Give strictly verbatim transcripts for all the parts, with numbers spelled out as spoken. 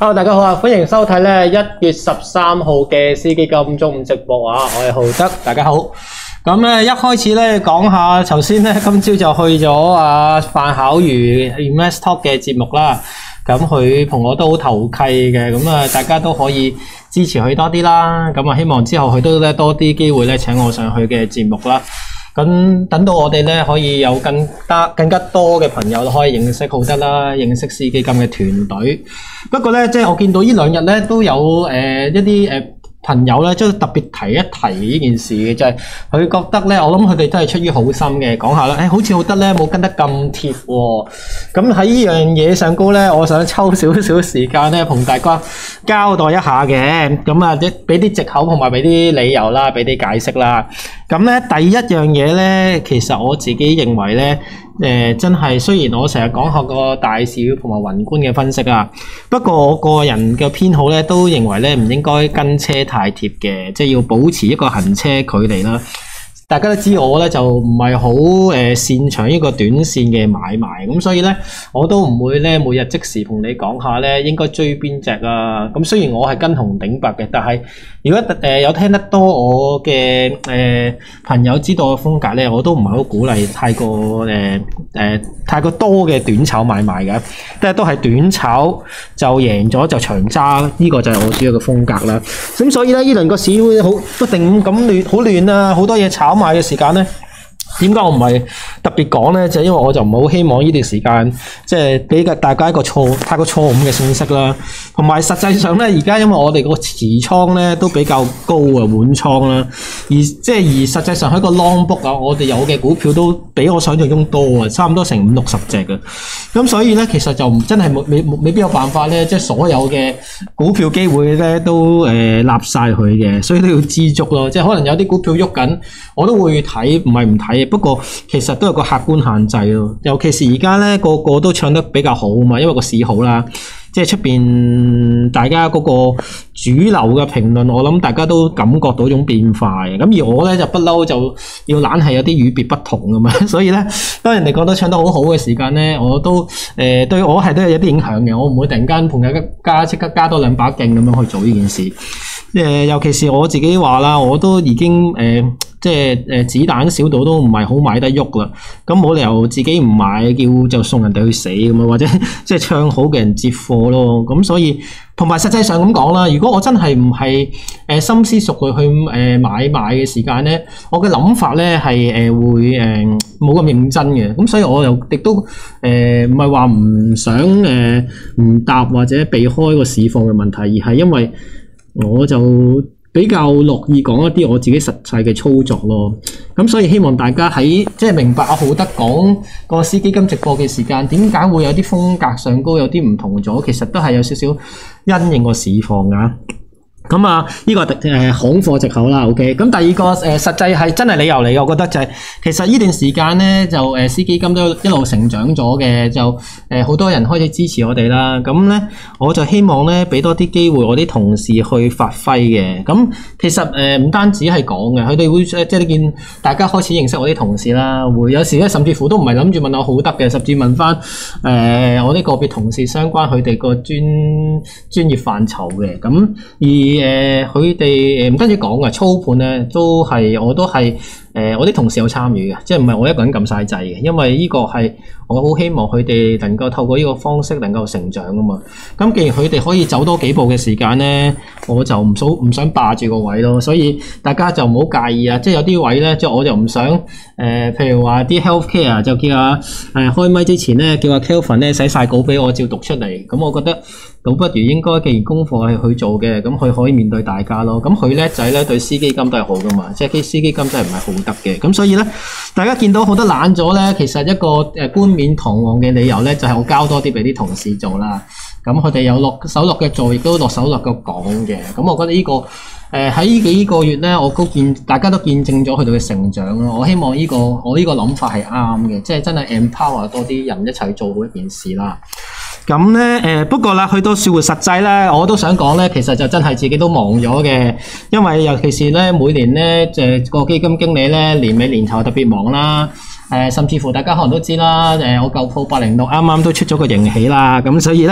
Hello， 大家好啊！歡迎收睇咧一月十三號嘅司基金中午直播啊！我係浩德，大家好。咁咧一開始咧講下，頭先咧今朝就去咗啊范巧如 Invest Talk 嘅節目啦。咁佢同我都好投契嘅，咁啊大家都可以支持佢多啲啦。咁啊希望之後佢都咧多啲機會咧請我上去嘅節目啦。咁等到我哋咧可以有更加更加多嘅朋友可以認識浩德啦，認識司基金嘅團隊。不過咧，即係我見到呢兩日咧都有誒、呃、一啲誒、呃、朋友咧，即係特別提一提呢件事嘅，就係、是、佢覺得咧，我諗佢哋都係出於好心嘅，講下啦。誒、哎，好似浩德咧冇跟得咁貼喎。咁喺呢樣嘢上高咧，我想抽少少時間咧，同大家交代一下嘅。咁啊，啲俾啲藉口同埋俾啲理由啦，俾啲解釋啦。咁咧，第一樣嘢咧，其實我自己認為咧，誒、呃、真係雖然我成日講下個大市同埋宏觀嘅分析啊，不過我個人嘅偏好咧，都認為咧唔應該跟車太貼嘅，即係要保持一個行車距離啦。大家都知我咧就唔係好誒擅長呢個短線嘅買賣，咁所以咧我都唔會咧每日即時同你講下咧應該追邊隻啊。咁雖然我係跟紅頂白嘅，但係如果誒、呃、有聽得多我嘅誒、呃、朋友知道嘅風格咧，我都唔係好鼓勵太過誒誒、呃、太過多嘅短炒買賣嘅，即係都係短炒就贏咗就長揸，呢、這個就係我主要嘅風格啦。咁所以咧呢輪個市會好不定咁亂，好亂啊，好多嘢炒賣嘅時間咧。點解我唔係特別講咧？就係因為我就唔係好希望呢段時間即係俾大家一個錯太過錯誤嘅信息啦。同埋實際上咧，而家因為我哋個持倉咧都比較高啊，滿倉啦。而即係而實際上喺個 long book 啊，我哋有嘅股票都比我想象中多啊，差唔多成五六十隻嘅。咁所以咧，其實就唔真係冇未未必有辦法咧，即係所有嘅股票機會咧都誒納晒佢嘅，所以都要知足咯。即係可能有啲股票喐緊，我都會睇，唔係唔睇。不過其實都有個客觀限制咯，尤其是而家咧個個都唱得比較好嘛，因為個市好啦，即係出邊大家嗰個主流嘅評論，我諗大家都感覺到種變化嘅。咁而我咧就不嬲就要懶係有啲與別不同㗎嘛，所以咧當人哋覺得唱得好好嘅時間咧，我都誒、呃、對我係都有啲影響嘅，我唔會突然間同大家加即刻加多兩把勁咁樣去做呢件事。誒、呃，尤其是我自己話啦，我都已經誒。呃即係誒子彈少到都唔係好買得喐啦，咁冇理由自己唔買，叫就送人哋去死咁啊，或者即係唱好嘅人接貨咯。咁所以同埋實際上咁講啦，如果我真係唔係誒深思熟慮去誒買賣嘅時間咧，我嘅諗法咧係誒會誒冇咁認真嘅。咁所以我又亦都誒唔係話唔想誒唔答或者避開個市況嘅問題，而係因為我就比較樂意講一啲我自己實際嘅操作咯，咁所以希望大家喺即係明白阿浩德講個司基金直播嘅時間，點解會有啲風格上高有啲唔同咗，其實都係有少少因應個市況啊。咁啊，呢、這個誒行貨藉口啦 ，OK。咁第二個誒、呃、實際係真係理由嚟嘅，我覺得就係、是、其實呢段時間咧就誒司基金都一路成長咗嘅，就誒好、呃、多人開始支持我哋啦。咁咧我就希望咧俾多啲機會我啲同事去發揮嘅。咁其實誒唔、呃、單止係講嘅，佢哋會即係你見大家開始認識我啲同事啦，會有時咧甚至乎都唔係諗住問我浩德嘅，甚至問翻誒、呃、我啲個別同事相關佢哋個專專業範疇嘅。咁而誒佢哋誒唔單止講嘅操盤咧，都係我都係誒、呃、我啲同事有參與嘅，即係唔係我一個人撳晒掣嘅，因為呢個係我好希望佢哋能夠透過呢個方式能夠成長啊嘛。咁既然佢哋可以走多幾步嘅時間咧，我就唔想唔想霸住個位咯，所以大家就唔好介意啊。即係有啲位咧，即係我就唔想誒、呃，譬如話啲 healthcare 就叫阿誒、呃、開咪之前咧，叫阿 Kelvin 咧寫晒稿俾我照讀出嚟，咁我覺得倒不如應該既然功課係佢做嘅，咁佢可以面對大家咯。咁佢叻仔咧對司基金都係好噶嘛，即係啲司基金真係唔係好得嘅。咁所以咧，大家見到好多懶咗咧，其實一個誒冠冕堂皇嘅理由咧，就係、是、我交多啲俾啲同事做啦。咁佢哋有落手落腳做，亦都落手落腳講嘅。咁我覺得呢、這個誒喺呢幾個月咧，我都見大家都見證咗佢哋嘅成長咯。我希望呢、這個我呢個諗法係啱嘅，即係真係 empower 多啲人一齊做好一件事啦。咁咧誒，不過啦，去到說回實際咧，我都想講咧，其實就真係自己都忙咗嘅，因為尤其是咧每年咧，就個基金經理咧年尾年頭特別忙啦。誒、呃，甚至乎大家可能都知啦，誒、呃，我舊鋪八零六啱啱都出咗個盈喜啦，咁所以咧，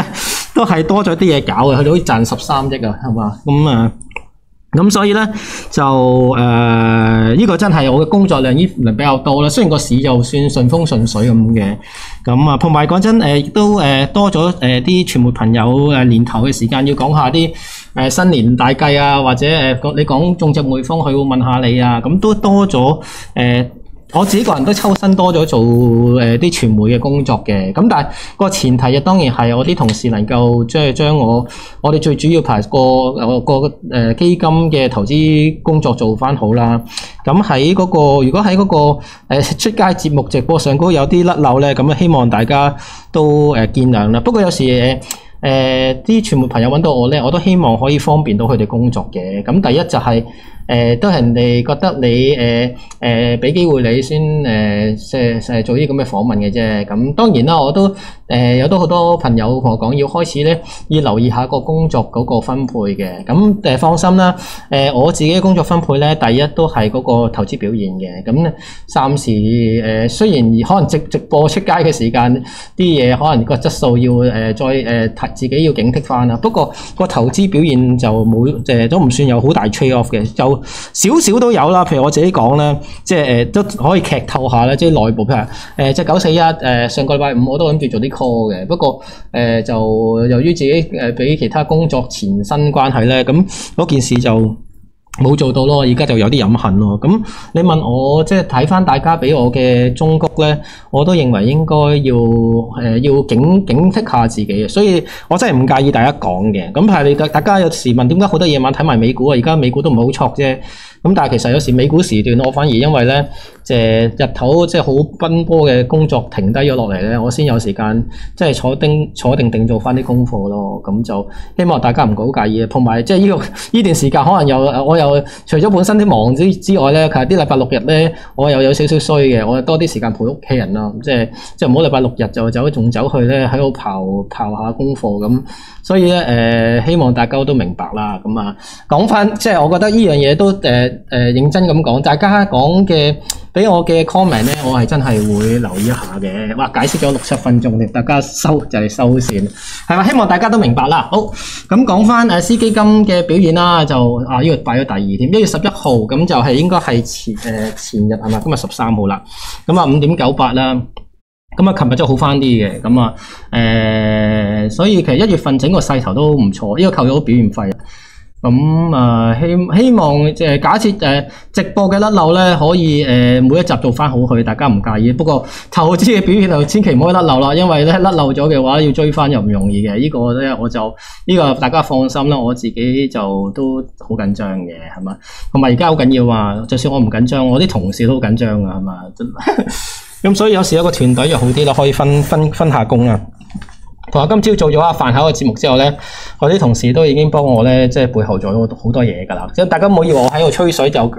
都係多咗啲嘢搞嘅，佢哋好似賺十三億啊，係嘛？咁啊，咁所以咧就誒呢、這個真係我嘅工作量依輪比較多啦。雖然個市就算順風順水咁嘅，咁啊，同埋講真誒，亦都誒多咗誒啲傳媒朋友誒年頭嘅時間要講下啲誒新年大計啊，或者誒你講種植匯豐，佢會問下你啊，咁都多咗誒。呃我自己個人都抽身多咗做誒啲傳媒嘅工作嘅，咁但係個前提啊，當然係我啲同事能夠即係將我我哋最主要排個個誒基金嘅投資工作做翻好啦。咁喺嗰個如果喺嗰個誒出街節目直播上高有啲甩漏咧，咁啊希望大家都誒見諒啦。不過有時誒誒啲傳媒朋友揾到我咧，我都希望可以方便到佢哋工作嘅。咁第一就係、是。誒、呃、都係人哋覺得你誒誒俾機會你先誒即係做啲咁嘅訪問嘅啫。咁當然啦，我都誒、呃、有都好多朋友同我講要開始咧，要留意下個工作嗰個分配嘅。咁誒、呃、放心啦，誒、呃、我自己嘅工作分配咧，第一都係嗰個投資表現嘅。咁咧暫時誒、呃、雖然可能直直播出街嘅時間啲嘢可能個質素要誒、呃、再誒、呃、自己要警惕翻啦。不過個投資表現就冇誒、呃、都唔算有好大 trade off 嘅，就少少都有啦，譬如我自己講咧，即係誒都可以劇透下咧，即係內部譬如誒即係九四一誒上個禮拜五我都諗住做啲 call 嘅，不過誒、呃、就由於自己誒俾其他工作纏身關係咧，咁嗰件事就冇做到咯，而家就有啲飲恨咯。咁你問我即係睇翻大家俾我嘅忠告咧，我都認為應該要誒、呃、要警警惕下自己，所以我真係唔介意大家講嘅。咁係你大家有時問點解好多夜晚睇埋美股啊？而家美股都唔係好錯啫。咁但係其實有時美股時段我反而因為咧，即係日頭即係好奔波嘅工作停低咗落嚟咧，我先有時間即係坐定坐定定做翻啲功課咯。咁就希望大家唔好介意啊。同埋即係呢個呢段時間可能又我又除咗本身啲忙之之外咧，其實啲禮拜六日咧我又有少少衰嘅，我又多啲時間陪屋企人咯。即係即係唔好禮拜六日就走仲走去咧喺度刨刨下功課咁。所以咧誒、呃，希望大家都明白啦。咁啊，講翻即係我覺得呢樣嘢都誒誒、呃、認真咁講，大家講嘅俾我嘅 comment 咧，我係真係會留意一下嘅。哇，解釋咗六七分鐘，大家收就係收線，係嘛？希望大家都明白啦。好，咁講翻誒 C 基金嘅表現啦，就啊呢個擺咗第二添，一月十一號咁就係應該係前誒、呃、前日係嘛？今日十三號啦，咁啊五點九八啦。咁啊，琴日就好翻啲嘅，咁啊，誒、呃，所以其實一月份整個勢頭都唔錯，呢、這個扣咗表現費。咁啊，希希望即係假設誒直播嘅甩漏咧，可以誒每一集做翻好佢，大家唔介意。不過投資嘅表現就千祈唔可以甩漏啦，因為咧甩漏咗嘅話，要追翻又唔容易嘅。呢、這個咧我就呢、這個大家放心啦，我自己就都好緊張嘅，係嘛？同埋而家好緊要啊，就算我唔緊張，我啲同事都好緊張啊，係嘛？咁所以有時有個團隊就好啲啦，可以分分分下工啊。同埋今朝做咗阿飯口嘅節目之後咧，我啲同事都已經幫我咧，即係背後做咗好多嘢噶啦。即係大家唔好以為我喺度吹水就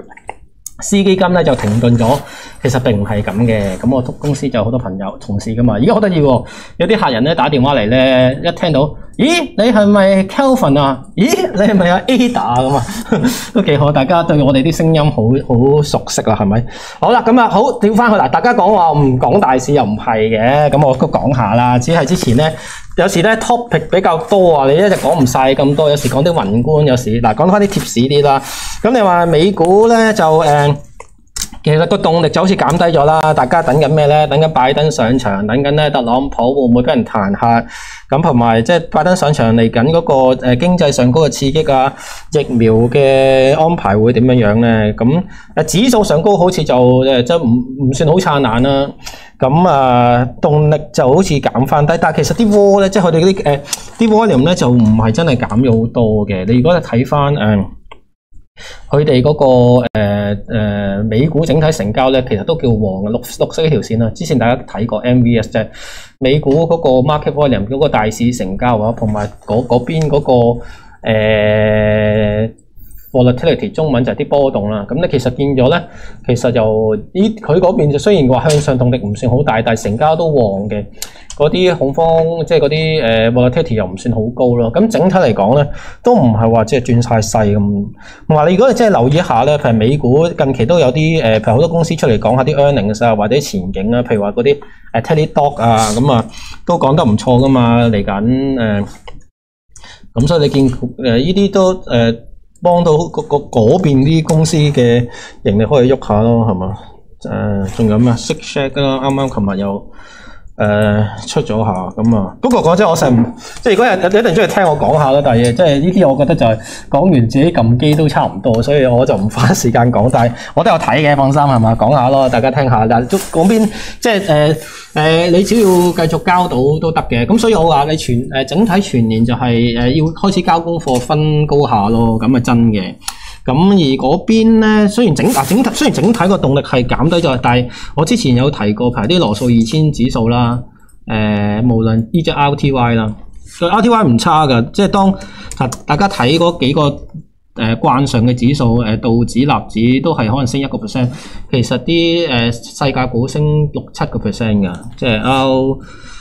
C 基金咧就停頓咗，其實並唔係咁嘅。咁我公司就有好多朋友同事噶嘛。而家好得意喎，有啲客人咧打電話嚟咧，一聽到，咦，你係咪 Kelvin 啊？咦，你係咪阿 Ada 咁啊？都幾好，大家對我哋啲聲音好好熟悉啦，係咪？好啦，咁啊，好調翻去嗱，大家講話唔講大市又唔係嘅，咁我都講下啦。只係之前咧，有時咧 topic 比較多啊，你一直講唔晒咁多，有時講啲宏觀，有時嗱講翻啲貼士啲啦。咁你話美股咧就誒。呃其實個動力就好似減低咗啦，大家等緊咩咧？等緊拜登上場，等緊咧特朗普會唔會俾人彈劾？咁同埋即係拜登上場嚟緊嗰個誒經濟上高嘅刺激啊，疫苗嘅安排會點樣樣咧？咁誒指數上高好似就誒即係唔唔算好燦爛啦。咁啊動力就好似減翻低，但係其實啲窩咧，即係佢哋嗰啲誒啲 volume 咧就唔係真係減咗好多嘅。你如果你睇翻誒。佢哋嗰個誒誒、呃呃、美股整體成交咧，其實都叫旺嘅，綠綠色一條線啦。之前大家睇過 M V S 即係美股嗰個 market volume 嗰個大市成交啊，同埋嗰嗰邊嗰個誒、呃、volatility 中文就係啲波動啦。咁咧其實見咗咧，其實就咦佢嗰邊就雖然話向上動力唔算好大，但係成交都旺嘅。嗰啲恐慌即係嗰啲誒 volatility 又唔算好高咯，咁整體嚟講咧都唔係話即係轉晒細咁。同埋你如果你真係留意一下咧，譬如美股近期都有啲誒，譬如好多公司出嚟講下啲 earnings 啊，或者前景啊，譬如話嗰啲誒 Teladoc 啊，咁啊都講得唔錯噶嘛，嚟緊誒咁所以你見誒呢啲都誒、呃、幫到嗰嗰邊啲公司嘅盈利可以喐下咯，係嘛？誒仲有咩 Shake Shack 啦，啱啱琴日又。誒、呃、出咗下咁啊！不過講真，我成日即係如果有有一定中意聽我講下啦，但係即係呢啲我覺得就係講完自己撳機都差唔多，所以我就唔花時間講。但係我都有睇嘅，放心係嘛？講下咯，大家聽下。但係都嗰邊即係誒誒，你只要繼續交到都得嘅。咁所以我話你全誒、呃、整體全年就係、是、誒、呃、要開始交功課分高下咯，咁啊真嘅。咁而嗰邊咧，雖然整啊整體雖然整體個動力係減低咗，但係我之前有提過排啲羅素二千指數啦，誒、呃、無論呢隻 R T Y 啦，個 R T Y 唔差㗎，即係當大家睇嗰幾個誒、呃、慣常嘅指數，誒、呃、道指、納指都係可能升一個 percent， 其實啲誒、呃、世界股升六七個 percent 㗎，即係 R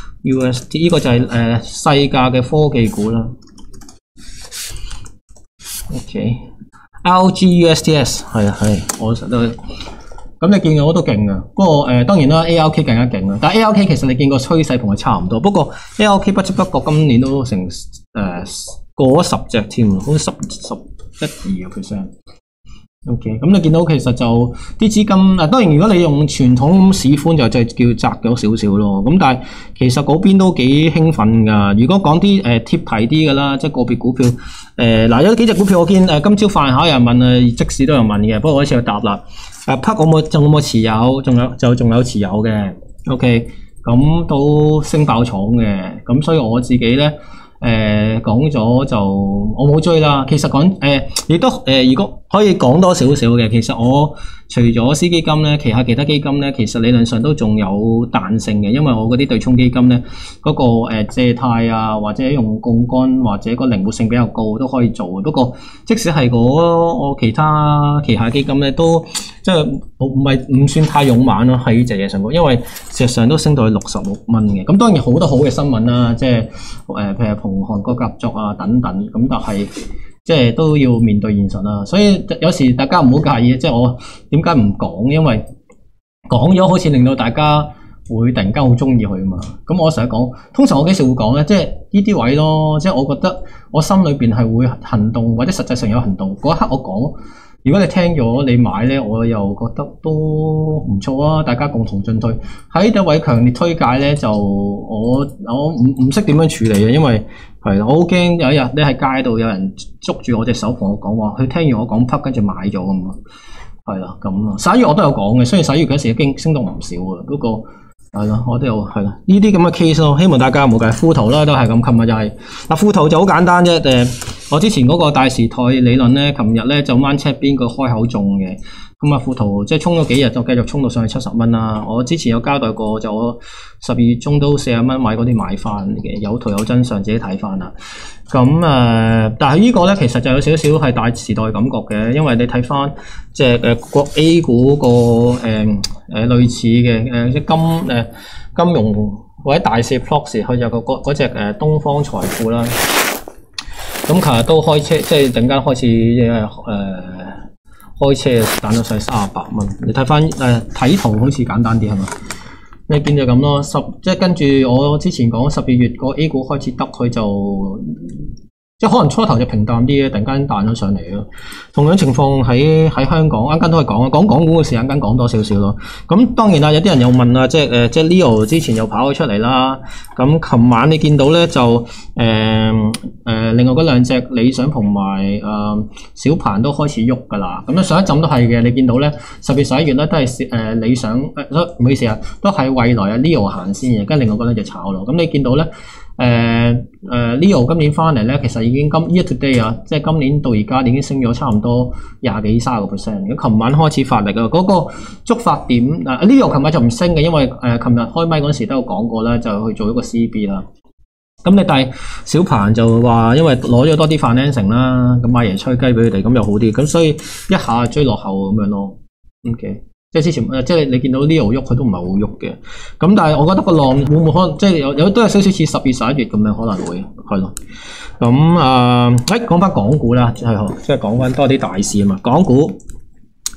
U S D 呢個就係、是、誒、呃、世界嘅科技股啦。OK。L G U S T S 係啊係，我實都咁你見我都勁啊。不過誒、呃、當然啦 ，A R K 更加勁啦。但係 A R K 其實你見個趨勢同佢差唔多。不過 A R K 不知不覺今年都成誒、呃、過咗十隻添，好似十十一二個 percent。OK，咁你見到其實就啲資金嗱，當然如果你用傳統市寬就就叫窄咗少少咯。咁但係其實嗰邊都幾興奮㗎。如果講啲誒貼題啲㗎啦，即係個別股票誒嗱、呃，有幾隻股票我見誒今朝飯考有人問啊，即時都有人問嘅。不過我一次去答啦。誒 P 我冇仲有冇持有？仲有就仲有持有嘅。OK，咁都升爆廠嘅。咁所以我自己咧。誒講咗就我冇追啦。其實講誒亦都誒、呃，如果可以講多少少嘅，其實我除咗私基金咧，旗下其他基金咧，其實理論上都仲有彈性嘅，因為我嗰啲對沖基金咧，嗰、那個誒、呃、借貸啊，或者用槓桿或者個靈活性比較高，都可以做。不過即使係嗰我其他旗下基金咧，都即係唔係唔算太勇猛咯，喺呢隻嘢上高，因為事實上都升到去六十六蚊嘅。咁當然好多好嘅新聞啦，即係誒、呃、譬如同韓國合作啊等等，咁但係即係都要面對現實啦。所以有時大家唔好介意，即係我點解唔講？因為講咗好似令到大家會突然間好中意佢啊嘛。咁我成日講，通常我幾時會講咧？即係呢啲位咯，即係我覺得我心裏邊係會行動，或者實際上有行動嗰一刻我講。如果你聽咗你買咧，我又覺得都唔錯啊！大家共同進退。喺呢位強烈推介咧，就我我唔唔識點樣處理嘅，因為係啦，我好驚有一日你喺街度有人捉住我隻手同我講話，佢聽完我講 put 跟住買咗咁啊，係啦咁咯。十一月我都有講嘅，雖然十一月嗰時已經升到唔少啊，不過係咯，我都有係啦。呢啲咁嘅 case 咯，希望大家冇計。富途啦都係咁，琴日就係嗱，富途就好簡單啫。誒，我之前嗰個大時代理論咧，琴日咧就掹車邊個開口中嘅。咁啊，富途即係衝咗幾日，就繼續衝到上去七十蚊啦。我之前有交代過，就我十二月中都四十蚊買嗰啲買翻嘅，有圖有真相，自己睇翻啦。咁誒、呃，但係呢個咧其實就有少少係大時代感覺嘅，因為你睇翻即係誒國 A 股個誒誒類似嘅誒即係金誒、呃、金融或者大市 proxy，佢有個嗰嗰隻誒東方財富啦。咁其實都開車，即係陣間開始誒誒。呃開車彈到上三十八蚊，你睇翻誒睇圖好似簡單啲係嘛？你變就咁咯，十即係跟住我之前講十二月個 A 股開始得，佢就即係可能初頭就平淡啲嘅，突然間彈咗上嚟咯。同樣情況喺喺香港，啱啱都係講啊，講港股嘅時間間講多少少咯。咁當然啦，有啲人又問啊，即係誒即係 Leo 之前又跑咗出嚟啦。咁琴晚你見到咧就誒誒、呃呃、另外嗰兩隻理想同埋誒小鵬都開始喐㗎啦。咁咧上一陣都係嘅，你見到咧十月十一月咧都係誒、呃、理想誒，唔、呃、好意思啊，都係蔚來啊 Leo 行先嘅，跟另外嗰兩隻炒咯。咁你見到咧？誒誒、uh, uh, Leo 今年翻嚟咧，其實已經今 year to day 啊，即係今年到而家已經升咗差唔多廿幾三十個 percent。咁琴晚開始發力啊，嗰、那個觸發點啊 Leo 琴晚就唔升嘅，因為誒琴日開麥嗰時都有講過啦，就去做一個 C B 啦。咁你但係小鵬就話，因為攞咗多啲 financing 啦，咁阿爺吹雞俾佢哋，咁又好啲，咁所以一下追落後咁樣咯。OK。即係之前，即係你見到 Leo 喐，佢都唔係好喐嘅。咁但係我覺得個浪會唔會可能，即係有有都有少少似十月十一月咁樣，可能會係咯。咁啊，誒講翻港股啦，係即係講翻多啲大市啊嘛。港股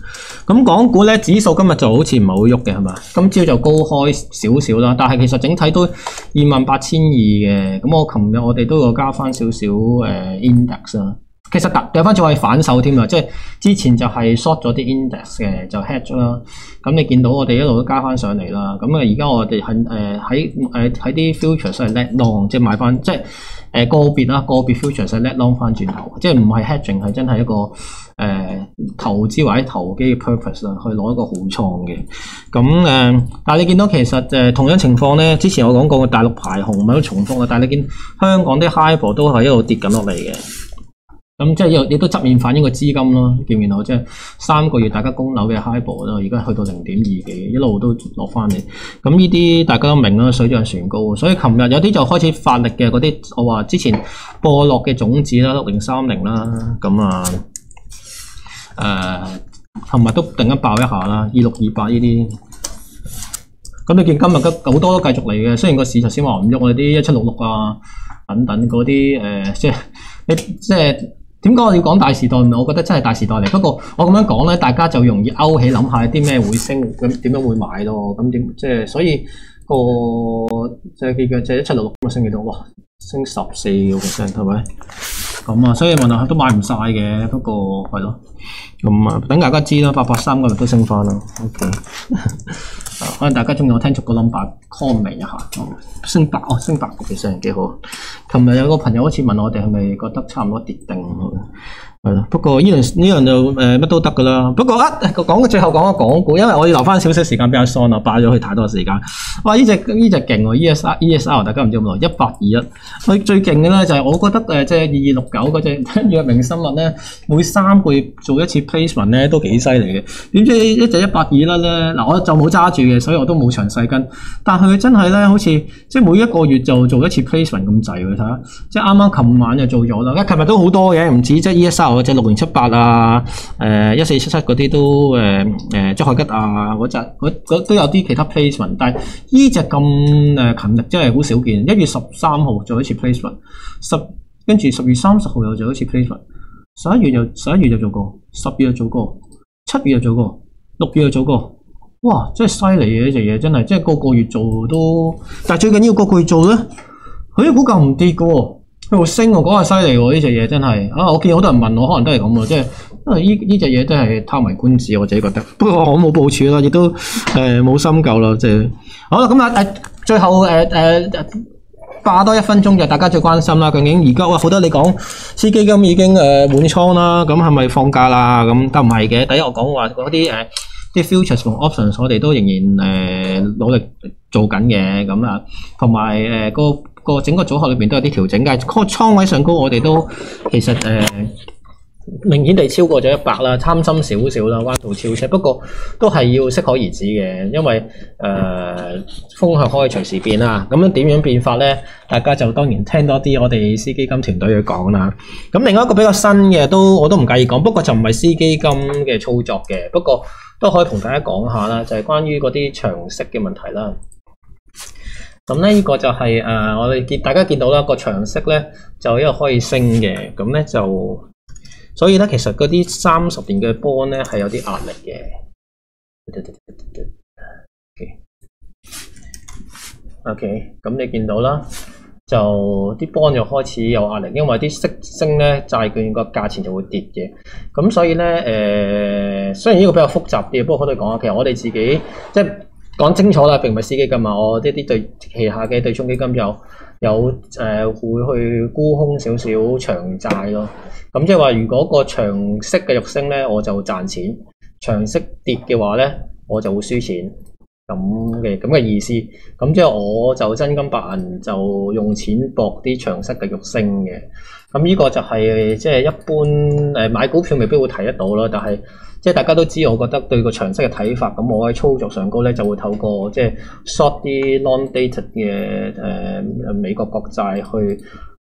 咁港股咧指數今日就好似唔係好喐嘅係嘛？今朝就高開少少啦，但係其實整體都二萬八千二嘅。咁我琴日我哋都有加翻少少誒 index 啦。其實突掉翻轉係反手添啊，即係之前就係 short 咗啲 index 嘅，就 hedge 啦。咁你見到我哋一路都加翻上嚟啦。咁啊，而家我哋係誒喺誒喺啲 futures 係 let long，即係買翻，即係誒個別啦，個別 futures 係 let long 翻轉頭，即係唔係 hedging 係真係一個誒、呃、投資或者投機嘅 purpose 啦，去攞一個好倉嘅。咁誒、呃，但係你見到其實誒、呃、同樣情況咧，之前我講過大陸排紅咪都重複啦，但係你見香港啲 HIBOR 都係一路跌緊落嚟嘅。咁即係亦都側面反映個資金咯，見唔見到？即係三個月大家供樓嘅 HIBOR 啦，而家去到零點二幾，一路都落翻嚟。咁呢啲大家都明啦，水漲船高。所以琴日有啲就開始發力嘅嗰啲，我話之前播落嘅種子啦，六零三零啦，咁啊，誒，琴日都突然間爆一下啦，二六二八呢啲。咁你見今日嘅好多都繼續嚟嘅，雖然個市頭先話唔喐，我哋啲一七六六啊等等嗰啲誒，即係你即係。點解我要講大時代？我覺得真係大時代嚟。不過我咁樣講咧，大家就容易勾起諗下啲咩會升，咁點樣會買咯？咁點即係所以個即係嘅即係一七六六咁升幾多？哇！升十四個 percent 係咪？咁啊，所以問下都買唔晒嘅。不過係咯，咁啊，等大家知啦。八八三嗰日都升翻啦。OK， 可能大家中意我聽逐個 number comment 一下。升八哦，升八個 percent 幾好。琴日有個朋友好似問我哋係咪覺得差唔多跌定？係咯，不過呢樣呢樣就誒乜、呃、都得噶啦。不過啊，講最後講個港股，因為我要留翻少少時間俾阿 Son 啊，霸咗佢太多時間。哇！呢隻呢隻勁喎 ，E S R E S R 大家唔知有冇來一八二一。佢最勁嘅咧就係我覺得誒，即係二二六九嗰隻藥明生物咧，每三個月做一次 placement 咧都幾犀利嘅。點知一隻一八二一咧，嗱我就冇揸住嘅，所以我都冇詳細跟。但係佢真係咧，好似即係每一個月就做一次 placement 咁滯，你睇下。即係啱啱琴晚就做咗啦，而家琴日都好多嘅，唔止即係 E S R。或者六零七八啊，誒一四七七嗰啲都誒誒即海吉啊嗰隻，都有啲其他 placement， 但係呢隻咁誒勤力真係好少見。一月十三號做一次 placement， 十跟住十月三十號又做一次 placement， 十一月又十一月又做過，十月又做過，七月又做過，六月又做過，哇！真係犀利嘅呢隻嘢，真係即係個個月做都，但係最緊要個個月做咧，佢啲股價唔跌嘅喎。佢會升喎，講下犀利喎！呢隻嘢真係啊！我見好多人問我，可能都係咁喎，即係因為呢呢隻嘢都係貪為觀止，我自己覺得。不過我冇部署啦，亦都誒冇深究啦，即係好啦。咁啊誒，最後誒誒霸多一分鐘就大家最關心啦。究竟而家哇好多你講，私基金已經誒滿倉啦，咁係咪放假啦？咁都唔係嘅。第一我講話嗰啲誒啲 futures 同 options， 我哋都仍然誒、呃、努力做緊嘅咁啊，同埋誒個。個整個組合裏邊都有啲調整嘅，個倉位上高我哋都其實誒、呃、明顯地超過咗一百啦，貪心少少啦，彎道超車。不過都係要適可而止嘅，因為誒、呃、風向可以隨時變啦。咁樣點樣變法咧？大家就當然聽多啲我哋私基金團隊去講啦。咁另外一個比較新嘅都我都唔介意講，不過就唔係私基金嘅操作嘅，不過都可以同大家講下啦，就係、是、關於嗰啲長息嘅問題啦。咁咧，呢個就係、是、誒、呃，我哋見大家見到啦，個長息咧就一路可以升嘅，咁咧就，所以咧其實嗰啲三十年嘅 bond 咧係有啲壓力嘅。OK，咁你見到啦，就啲 bond 又開始有壓力，因為啲息升咧，債券個價錢就會跌嘅。咁所以咧，誒、呃，雖然呢個比較複雜啲，不過可以講下，其實我哋自己即係。講清楚啦，並唔係私基金啊！我呢啲對旗下嘅對沖基金有有誒、呃、會去沽空少少長債咯。咁即係話，如果個長息繼續升咧，我就賺錢；長息跌嘅話咧，我就會輸錢。咁嘅咁嘅意思。咁即係我就真金白銀就用錢搏啲長息繼續升嘅。咁呢個就係、是、即係一般誒、呃、買股票未必會睇得到啦，但係。即係大家都知，我覺得對個長息嘅睇法，咁我喺操作上高咧就會透過即係 short 啲 long dated 嘅誒、呃、美國國債去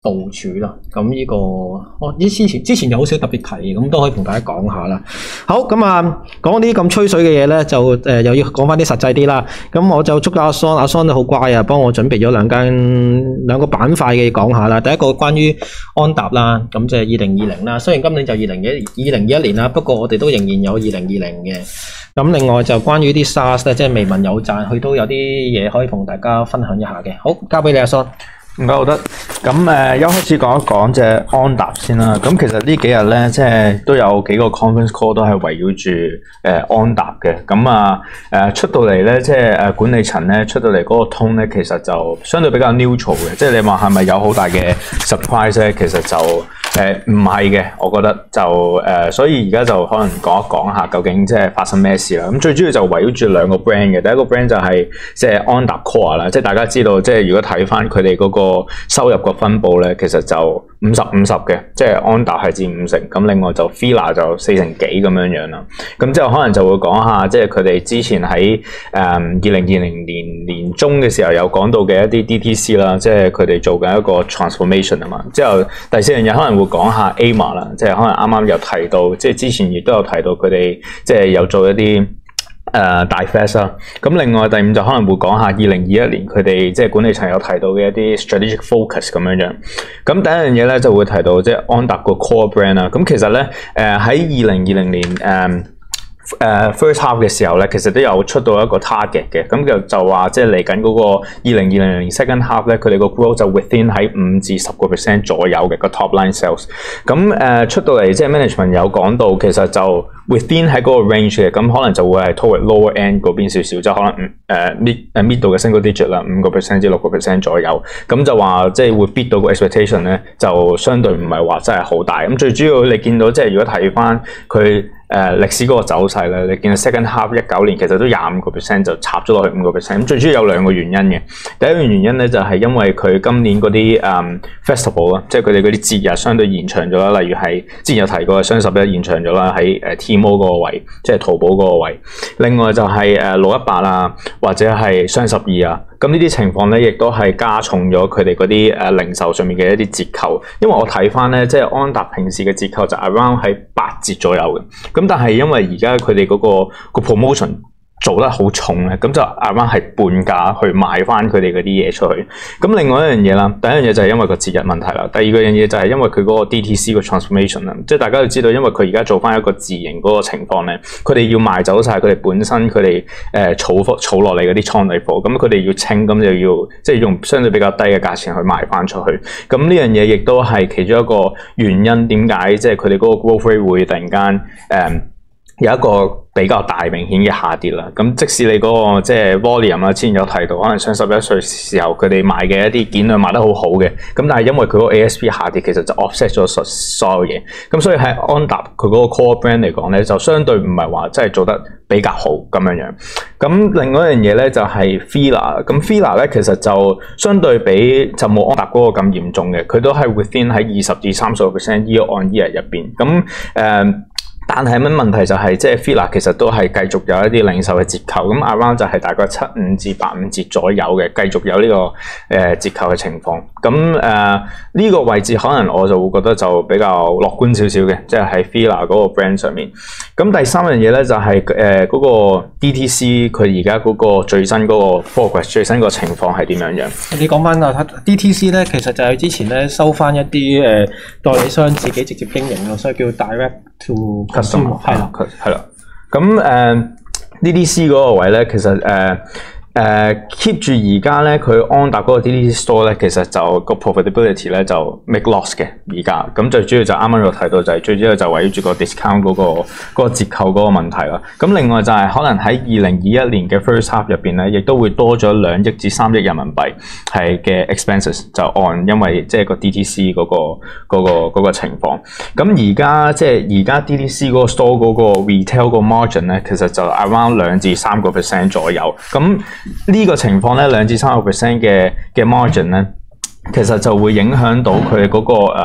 部署啦。咁呢、這個我之前之前就好少特別提，咁都可以同大家講下啦。好，咁啊講啲咁吹水嘅嘢咧，就誒、呃、又要講翻啲實際啲啦。咁我就捉咗阿 Son， 阿 Son 都好乖啊，幫我準備咗兩間兩個板塊嘅嘢講下啦。第一個關於安踏啦，咁就係二零二零啦。雖然今年就二零二二零二一年啦，不過我哋都仍然有二零二零嘅。咁另外就關於啲 SaaS 咧，即係微盟有贊，佢都有啲嘢可以同大家分享一下嘅。好，交俾你阿 Son。 唔該，好得。咁誒，一開始講一講隻安踏先啦。咁其實呢幾日咧，即係都有幾個 conference call 都係圍繞住誒安踏嘅。咁啊誒出到嚟咧，即係誒管理層咧出到嚟嗰個 tone 咧，其實就相對比較 neutral 嘅。即係你話係咪有好大嘅 surprise 咧？其實就誒唔係嘅，我覺得就誒、呃，所以而家就可能講一講下究竟即係發生咩事啦。咁最主要就圍繞住兩個 brand 嘅。第一個 brand 就係即係安踏 Core 啦。即係大家知道，即係如果睇翻佢哋嗰個收入個分佈咧，其實就五十五十嘅，即係安踏係佔五成，咁另外就 Fila 就四成幾咁樣樣啦。咁之後可能就會講下，即係佢哋之前喺誒二零二零年年中嘅時候有講到嘅一啲 D T C 啦，即係佢哋做緊一個 transformation 啊嘛。之後第四樣嘢可能會講下 A M A 啦，即係可能啱啱有提到，即係之前亦都有提到佢哋即係有做一啲。誒、uh, 大 fest 啦，咁另外第五就可能會講下二零二一年佢哋即係管理層有提到嘅一啲 strategic focus 咁樣樣。咁第一樣嘢咧就會提到即係安踏個 core brand 啦。咁其實咧誒喺二零二零年誒誒、uh, uh, first half 嘅時候咧，其實都有出到一個 target 嘅。咁就就話即係嚟緊嗰個二零二零年 second half 咧，佢哋個 growth 就 within 喺五至十個 percent 左右嘅個 top line sales。咁誒、uh, 出到嚟即係 management 有講到，其實就within 喺嗰個 range 嘅，咁可能就會係 toward lower end 嗰邊少少，即係可能誒 mid 誒 mid 度嘅 single digit 啦，五個 percent 至六個 percent 左右。咁就話即係會 beat 到個 expectation 咧，就相對唔係話真係好大。咁最主要你見到即係如果睇翻佢誒歷史嗰個走勢咧，你見到 second half 一九年其實都廿五個 percent 就插咗落去五個 percent。咁最主要有兩個原因嘅。第一個原因咧就係、是、因為佢今年嗰啲誒 festival 啦，即係佢哋嗰啲節日相對延長咗啦。例如係之前有提過嘅雙十一延長咗啦，喺誒 Tmall 嗰個位，即係淘寶嗰個位。另外就係誒六一八啊，或者係雙十二啊。咁呢啲情況咧，亦都係加重咗佢哋嗰啲誒零售上面嘅一啲折扣。因為我睇翻咧，即係安踏平時嘅折扣就 around 喺八折左右嘅。咁但係因為而家佢哋嗰個個 promotion 做得好重咧，咁就啱啱係半價去賣翻佢哋嗰啲嘢出去。咁另外一樣嘢啦，第一樣嘢就係因為個節日問題啦。第二個樣嘢就係因為佢嗰個 D T C 個 transformation 啦，即係大家都知道，因為佢而家做翻一個自營嗰個情況咧，佢哋要賣走晒佢哋本身佢哋誒儲貨儲落嚟嗰啲倉底貨，咁佢哋要清，咁就要即係用相對比較低嘅價錢去賣翻出去。咁呢樣嘢亦都係其中一個原因，點解即係佢哋嗰個 growth rate 會突然間誒、嗯、有一個比較大明顯嘅下跌啦，咁即使你嗰、那個即係 volume 啦，之前有提到，可能雙十一歲時候佢哋賣嘅一啲件量賣得好好嘅，咁但係因為佢個 A S P 下跌，其實就 offset 咗所所有嘢，咁所以喺安踏佢嗰個 core brand 嚟講咧，就相對唔係話真係做得比較好咁樣樣。咁另外一樣嘢咧就係 Fila， 咁 Fila 咧其實就相對比就冇安踏嗰個咁嚴重嘅，佢都係 within 喺二十至三十個 percent year on year 入邊，咁誒。呃但係乜問題就係、是，即係 Fila 其實都係繼續有一啲零售嘅折扣，咁 around 就係大概七五至八五折左右嘅，繼續有呢、這個誒、呃、折扣嘅情況。咁誒呢個位置可能我就會覺得就比較樂觀少少嘅，即係喺 Fila 嗰個 brand 上面。咁第三樣嘢咧就係誒嗰個 D T C 佢而家嗰個最新嗰個 progress 最新個情況係點樣樣？你講翻啊 D T C 咧，其實就係之前咧收翻一啲誒、呃、代理商自己直接經營咯，所以叫 direct to customer 係啦，係啦。咁誒 D T C 嗰個位咧，其實誒。呃誒、uh, keep 住而家咧，佢安踏嗰個 D T C store 咧，其實就個 profitability 咧就 make loss 嘅而家。咁最主要就啱啱有提到就係、是、最主要就圍繞住個 discount 嗰、那個嗰、那個折扣嗰個問題啦。咁另外就係可能喺二零二一年嘅 first half 入邊咧，亦都會多咗兩億至三億人民幣係嘅 expenses 就按因為即係個 D T C 嗰、那個嗰、那個嗰、那個情況。咁而家即係而家 D T C 嗰個 store 嗰個 retail 個 margin 咧，其實就 around 兩至三個 percent 左右。咁呢個情況咧，兩至三個 percent 嘅嘅 margin 咧，其實就會影響到佢嗰、嗰個誒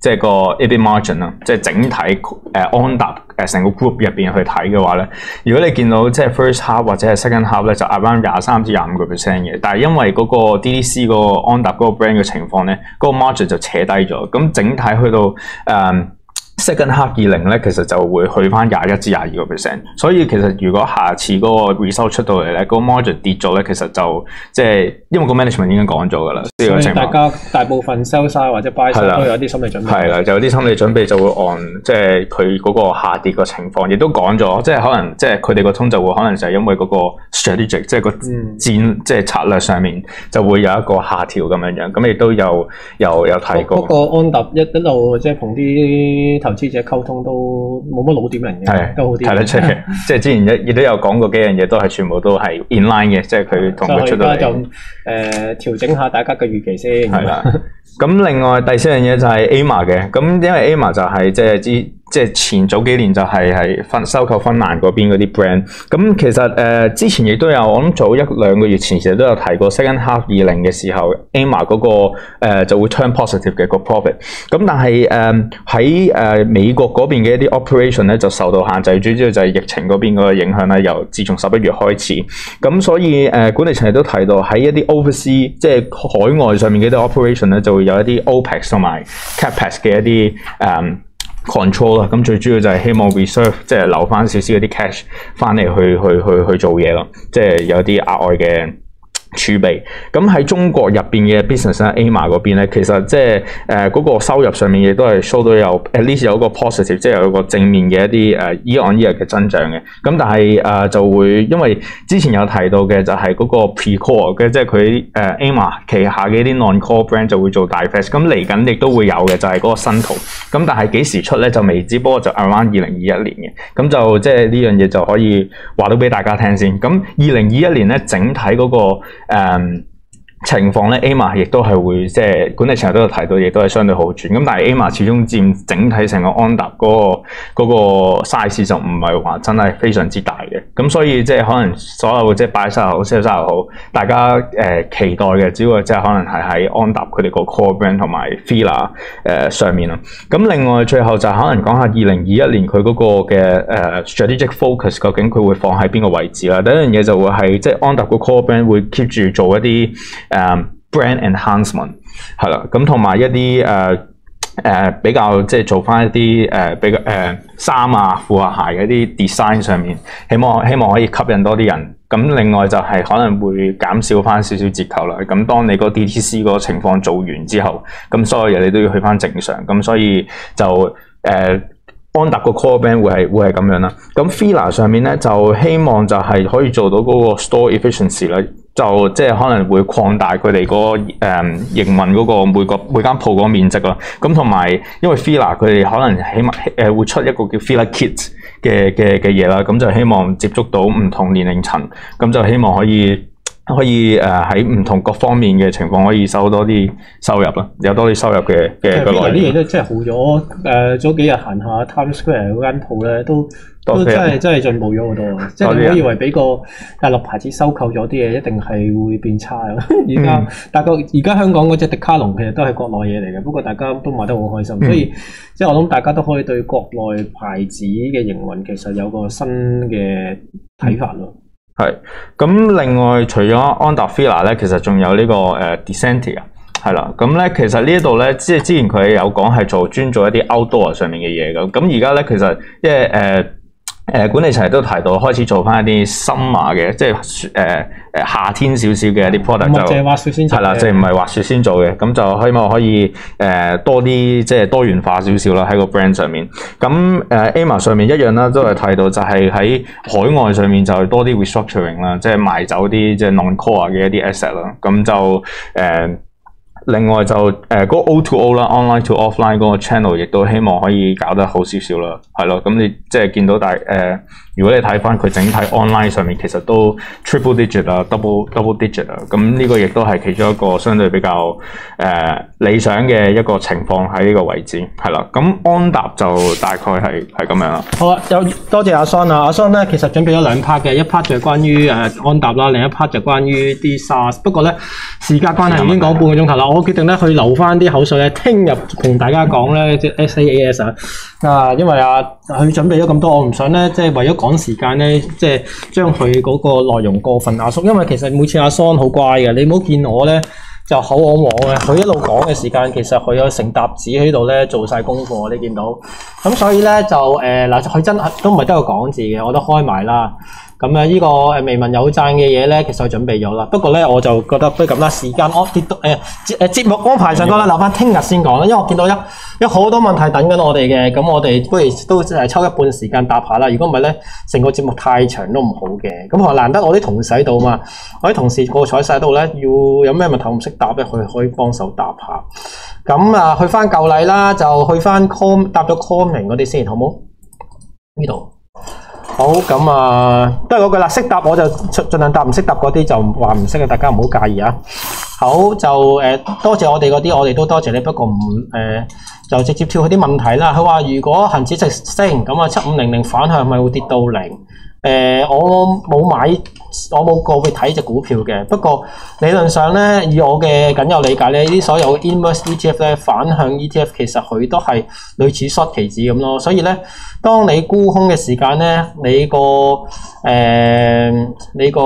即係個 E B I T margin 啦，即係整體誒安踏誒成個 group 入邊去睇嘅話咧，如果你見到即係 first half 或者係 second half 咧，就 around 廿三至廿五個 percent 嘅，但係因為嗰個 D D C 個安踏嗰個 brand 嘅情況咧，嗰、嗰個 margin 就扯低咗，咁整體去到誒。嗯Second half 二零咧，其實就會去翻廿一至廿二個 percent，所以其實如果下次嗰個 result 出到嚟咧，嗰、嗰個 margin 跌咗咧，其實就即係因為個 management 已經講咗噶啦，呢個情況。大家大部分 sell side 或者 buy side 都有啲心理準備。 係啦，就有啲心理準備就會按即係佢嗰個下跌個情況，亦都講咗，即係可能即係佢哋個通就會可能就係因為嗰個 strategic， 即係個戰、嗯、即係策略上面就會有一個下調咁樣樣，咁亦都有有有提過。 嗰、嗰個安踏一一路即係同啲投資者溝通都冇乜老點人嘅，都好啲。睇得出嘅，即係之前亦亦都有講過幾樣嘢，都係全部都係 in line 嘅，即係佢同佢出到嚟。就誒、呃、調整下大家嘅預期先。係啦。咁另外第四樣嘢就係 A M A 嘅，咁因為 A M A 就係即係之。即係前早幾年就係係分收購芬蘭嗰邊嗰啲 brand，咁其實誒、呃、之前亦都有，我諗早一兩個月前其實都有提過 second half 二零嘅時候 A M A 嗰、那個、呃、就會 turn positive 嘅個 profit， 咁但係誒喺誒美國嗰邊嘅一啲 operation 咧就受到限制，主要就係疫情嗰邊嗰個影響咧，由自從十一月開始，咁所以誒、呃、管理層亦都提到喺一啲 overseas 即係海外上面嘅一啲 operation 咧就會有一啲 OPEX 同埋 CAPEX 嘅一啲誒。呃control 啦，咁最主要就係希望 reserve 即係留翻少少嗰啲 cash 翻嚟去去去去做嘢咯，即係有啲額外嘅儲備。咁喺中國入邊嘅 business 咧 A M A 嗰邊咧，其實即係誒嗰個收入上面亦都係 show 到有 at least 有一個 positive， 即係有一個正面嘅一啲誒 year on year 嘅增長嘅。咁但係誒、呃、就會因為之前有提到嘅就係嗰個 pre-core 嘅，即係佢誒 A M A 旗下嘅一啲 non-core brand 就會做大 fest。咁嚟緊亦都會有嘅，就係嗰個新圖。咁但係幾時出咧就未知，不過就 around 二零二一年嘅。咁就即係呢樣嘢就可以話到俾大家聽先。咁二零二一年咧整體嗰、那個誒。嗯情況咧 A M A 亦都係會即係管理層都有提到，亦都係相對好轉。咁但係 A M A 始終佔整體成個安踏嗰個嗰個 size 就唔係話真係非常之大嘅。咁所以即係可能所有即係 buy side 又好 sell side 又好，大家誒、呃、期待嘅，只不過即係可能係喺安踏佢哋個 core brand 同埋 Fila 誒上面啦。咁另外最後就可能講下二零二一年佢嗰個嘅誒、呃、strategic focus 究竟佢會放喺邊個位置啦。第一樣嘢就會係即係安踏個 core brand 會 keep 住做一啲誒、uh, brand enhancement 係啦，咁同埋一啲誒誒比較即係做翻一啲誒、uh, 比較誒衫啊褲啊鞋嘅一啲 design 上面，希望希望可以吸引多啲人。咁另外就係可能會減少翻少少折扣啦。咁當你個 D T C 嗰個情況做完之後，咁所有嘢你都要去翻正常。咁所以就誒。Uh, 安踏個 core brand 會係會係咁樣啦，咁 Fila 上面咧就希望就係可以做到嗰個 store efficiency 啦，就即係可能會擴大佢哋嗰個誒營運嗰個每個每間鋪嗰個面積啦，咁同埋因為 Fila 佢哋可能起碼誒會出一個叫 Fila Kit 嘅嘅嘅嘢啦，咁就希望接觸到唔同年齡層，咁就希望可以。可以誒喺唔同各方面嘅情況可以收多啲收入啦，有多啲收入嘅嘅個來源。呢樣嘢都真係好咗誒，早幾日行下 Times Square 嗰間鋪咧，都都真係真係進步咗好多。即係你唔好以為俾個大陸牌子收購咗啲嘢，一定係會變差啊！而家大家而家香港嗰隻迪卡龍其實都係國內嘢嚟嘅，不過大家都買得好開心，嗯、所以即係我諗大家都可以對國內牌子嘅營運其實有個新嘅睇法咯。 係，咁另外除咗安踏 Fila 咧，其實仲有呢、這個誒、uh, Decentia 係啦，咁咧其實呢一度咧，即係之前佢有講係做專做一啲 outdoor 上面嘅嘢嘅，咁而家咧其實即係誒誒管理層都提到開始做翻一啲 summer 嘅，即係誒誒夏天少少嘅一啲 product 就唔係滑雪先做，係啦，即係唔係滑雪先做嘅，咁就希望可以誒、呃、多啲即係多元化少少啦喺個 brand 上面。咁誒、呃、A M A 上面一樣啦，都係提到就係喺海外上面就多啲 restructuring 啦，即係賣走啲即係 non-core 嘅一啲 asset 啦，咁就誒。呃另外就誒嗰、呃那個 O to O 啦 ，online to offline 嗰個 channel 亦都希望可以搞得好少少啦，係咯。咁你即係見到大誒如果你睇翻佢整體 online 上面，其實都 triple digit 啊，double double digit 啊，咁呢個亦都係其中一個相對比較誒、呃、理想嘅一個情況喺呢個位置，係啦。咁安踏就大概係係咁樣啦。 好啊，有多謝阿 Son 啊，阿 Son 咧其實準備咗兩 part 嘅，一 part 就係關於誒安踏啦，另一 part 就關於啲 SaaS。不過咧時間關係已經講半個鐘頭啦，我決定咧去留翻啲口水咧，聽日同大家講咧即係 SaaS 啊。啊，因為啊，佢準備咗咁多，我唔想咧，即係為咗趕時間咧，即係將佢嗰個內容過分壓縮。因為其實每次阿 Son 好乖嘅，你唔好見我咧就口往往嘅，佢一路講嘅時間，其實佢有成沓紙喺度咧做晒功課，你見到。咁所以咧就誒嗱，佢、呃、真係都唔係得個講字嘅，我都開埋啦。咁啊，呢個誒微文有讚嘅嘢咧，其實我準備咗啦。不過咧，我就覺得不如咁啦，時間安跌到誒誒節目安排上講啦，留翻聽日先講啦。因為我見到一有好多問題等緊我哋嘅，咁我哋不如都誒抽一半時間答下啦。如果唔係咧，成個節目太長都唔好嘅。咁我難得我啲同事喺度嘛，我啲同事個坐晒度咧，要有咩問題唔識答咧，佢可以幫手答下。咁啊，去翻舊例啦，就去翻 com 答咗 comment 嗰啲先，好冇？呢度。好咁啊，都係嗰句啦，識答我就盡量答，唔識答嗰啲就話唔識嘅，大家唔好介意啊。好就誒、呃，多謝我哋嗰啲，我哋都多謝你，不過唔誒、呃、就直接跳去啲問題啦。佢話如果恒指直升咁啊，七五零零反向係咪會跌到零？誒、呃，我冇買，我冇個別睇隻股票嘅。不過理論上咧，以我嘅僅有理解咧，呢啲所有 inverse E T F 咧，反向 E T F 其實佢都係類似 short 期指咁咯。所以咧，當你沽空嘅時間咧，你個誒、呃、你個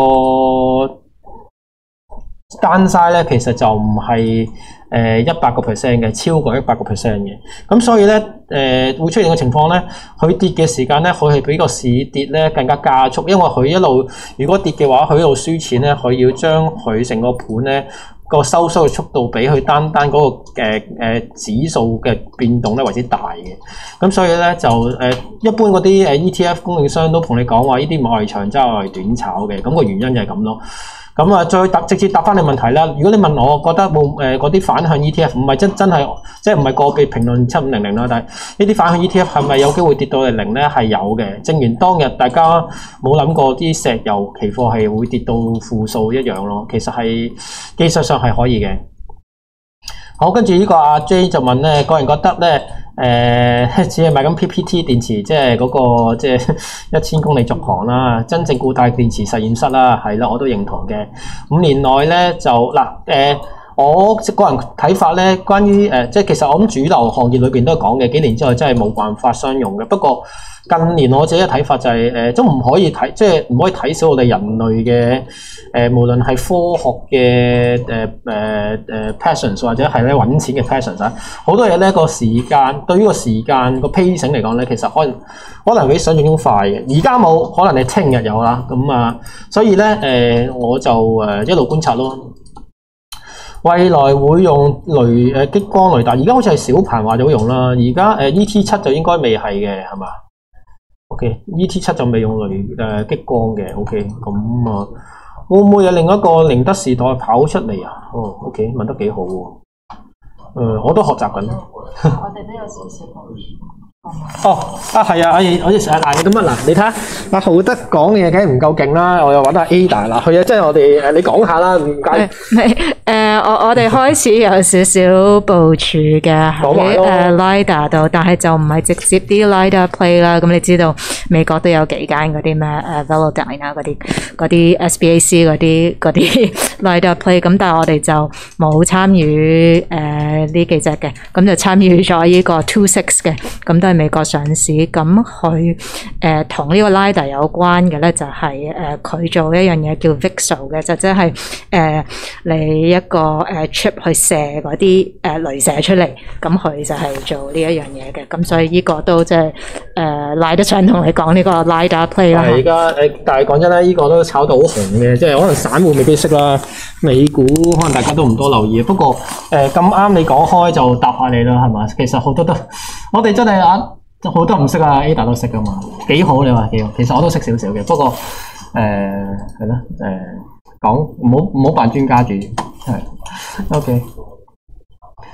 downside 咧，其實就唔係誒一百個 percent 嘅，超過一百個 percent 嘅。咁所以咧，誒、呃、會出現嘅情況咧，佢跌嘅時間咧，佢係比個市跌咧更加加速，因為佢一路如果跌嘅話，佢一路輸錢咧，佢要將佢成個盤咧個收縮嘅速度比佢單單嗰、那個誒誒、呃、指數嘅變動咧為之大嘅。咁所以咧就誒、呃、一般嗰啲誒 E T F 供應商都同你講話，呢啲唔係長揸，係短炒嘅。咁、那個原因就係咁咯。咁啊，再答直接答翻你問題啦。如果你問我，覺得冇誒嗰啲反向 E T F 唔係真真係，即係唔係個別評論七五零零啦。但係呢啲反向 E T F 係咪有機會跌到嚟零咧？係有嘅。正如當日大家冇諗過啲石油期貨係會跌到負數一樣咯。其實係技術上係可以嘅。好，跟住呢個阿 J 就問咧，個人覺得咧。誒、呃，只係買緊 P P T 電池，即係嗰、那個即係一千公里續航啦，真正固態電池實驗室啦，係啦，我都認同嘅。五年內咧就嗱，誒、呃，我個人睇法咧，關於誒、呃，即係其實我諗主流行業裏邊都係講嘅，幾年之後真係冇辦法相用嘅。不過近年我自己嘅睇法就係、是、誒、呃，都唔可以睇，即係唔可以睇小我哋人類嘅誒、呃，無論係科學嘅誒誒誒 passions 或者係咧揾錢嘅 passions 啊，好多嘢咧個時間對於個時間個 pacing 嚟講咧，其實可能可能比想象中快嘅。而家冇，可能你聽日有啦。咁啊，所以咧誒、呃，我就誒、呃、一路觀察咯。未來會用雷誒激光雷達，而家好似係小鵬話咗用啦。而家誒 E T 七就應該未係嘅，係嘛？OK，E T 七就未用雷誒、呃、激光嘅 ，OK，咁啊，會唔會有另一個寧德時代跑出嚟啊？哦，OK，問得幾好喎，誒、呃，我都學習緊。 我哋都有少少哦，啊係啊，我我哋成日嗌你咁啊嗱，你睇下阿浩德講嘅嘢梗係唔夠勁啦，我又揾阿 Ada 啦，佢啊即係我哋誒，你講下啦，唔該。 誒，我我哋開始有少少部署嘅喺誒 LiDAR 度，但係就唔係直接啲 LiDAR play 啦。咁你知道美國都有幾間嗰啲咩誒 Velodyne 啊，嗰啲嗰啲 S B A C 嗰啲嗰啲 LiDAR play。咁但係我哋就冇參與誒呢幾隻嘅，咁就參與咗呢個 Two Six 嘅，咁都係美國上市。咁佢誒同呢個 LiDAR 有關嘅咧，就係誒佢做一樣嘢叫 Vixel 嘅，就即係誒你。一個誒 chip 去射嗰啲誒雷射出嚟，咁佢就係做呢一樣嘢嘅，咁所以呢個都即係誒賴得上同你講呢個 LiDAR play 啦。係而家誒，但係講真咧，呢個都炒到好紅嘅，即係可能散戶未必識啦，美股可能大家都唔多留意。不過誒咁啱你講開就答下你啦，係嘛？其實好多都我哋真係啊好多唔識啊 ，Ada 都識噶嘛，幾好你話幾好？其實我都識少少嘅，不過誒係咯誒。講唔好唔好扮專家住，係 OK。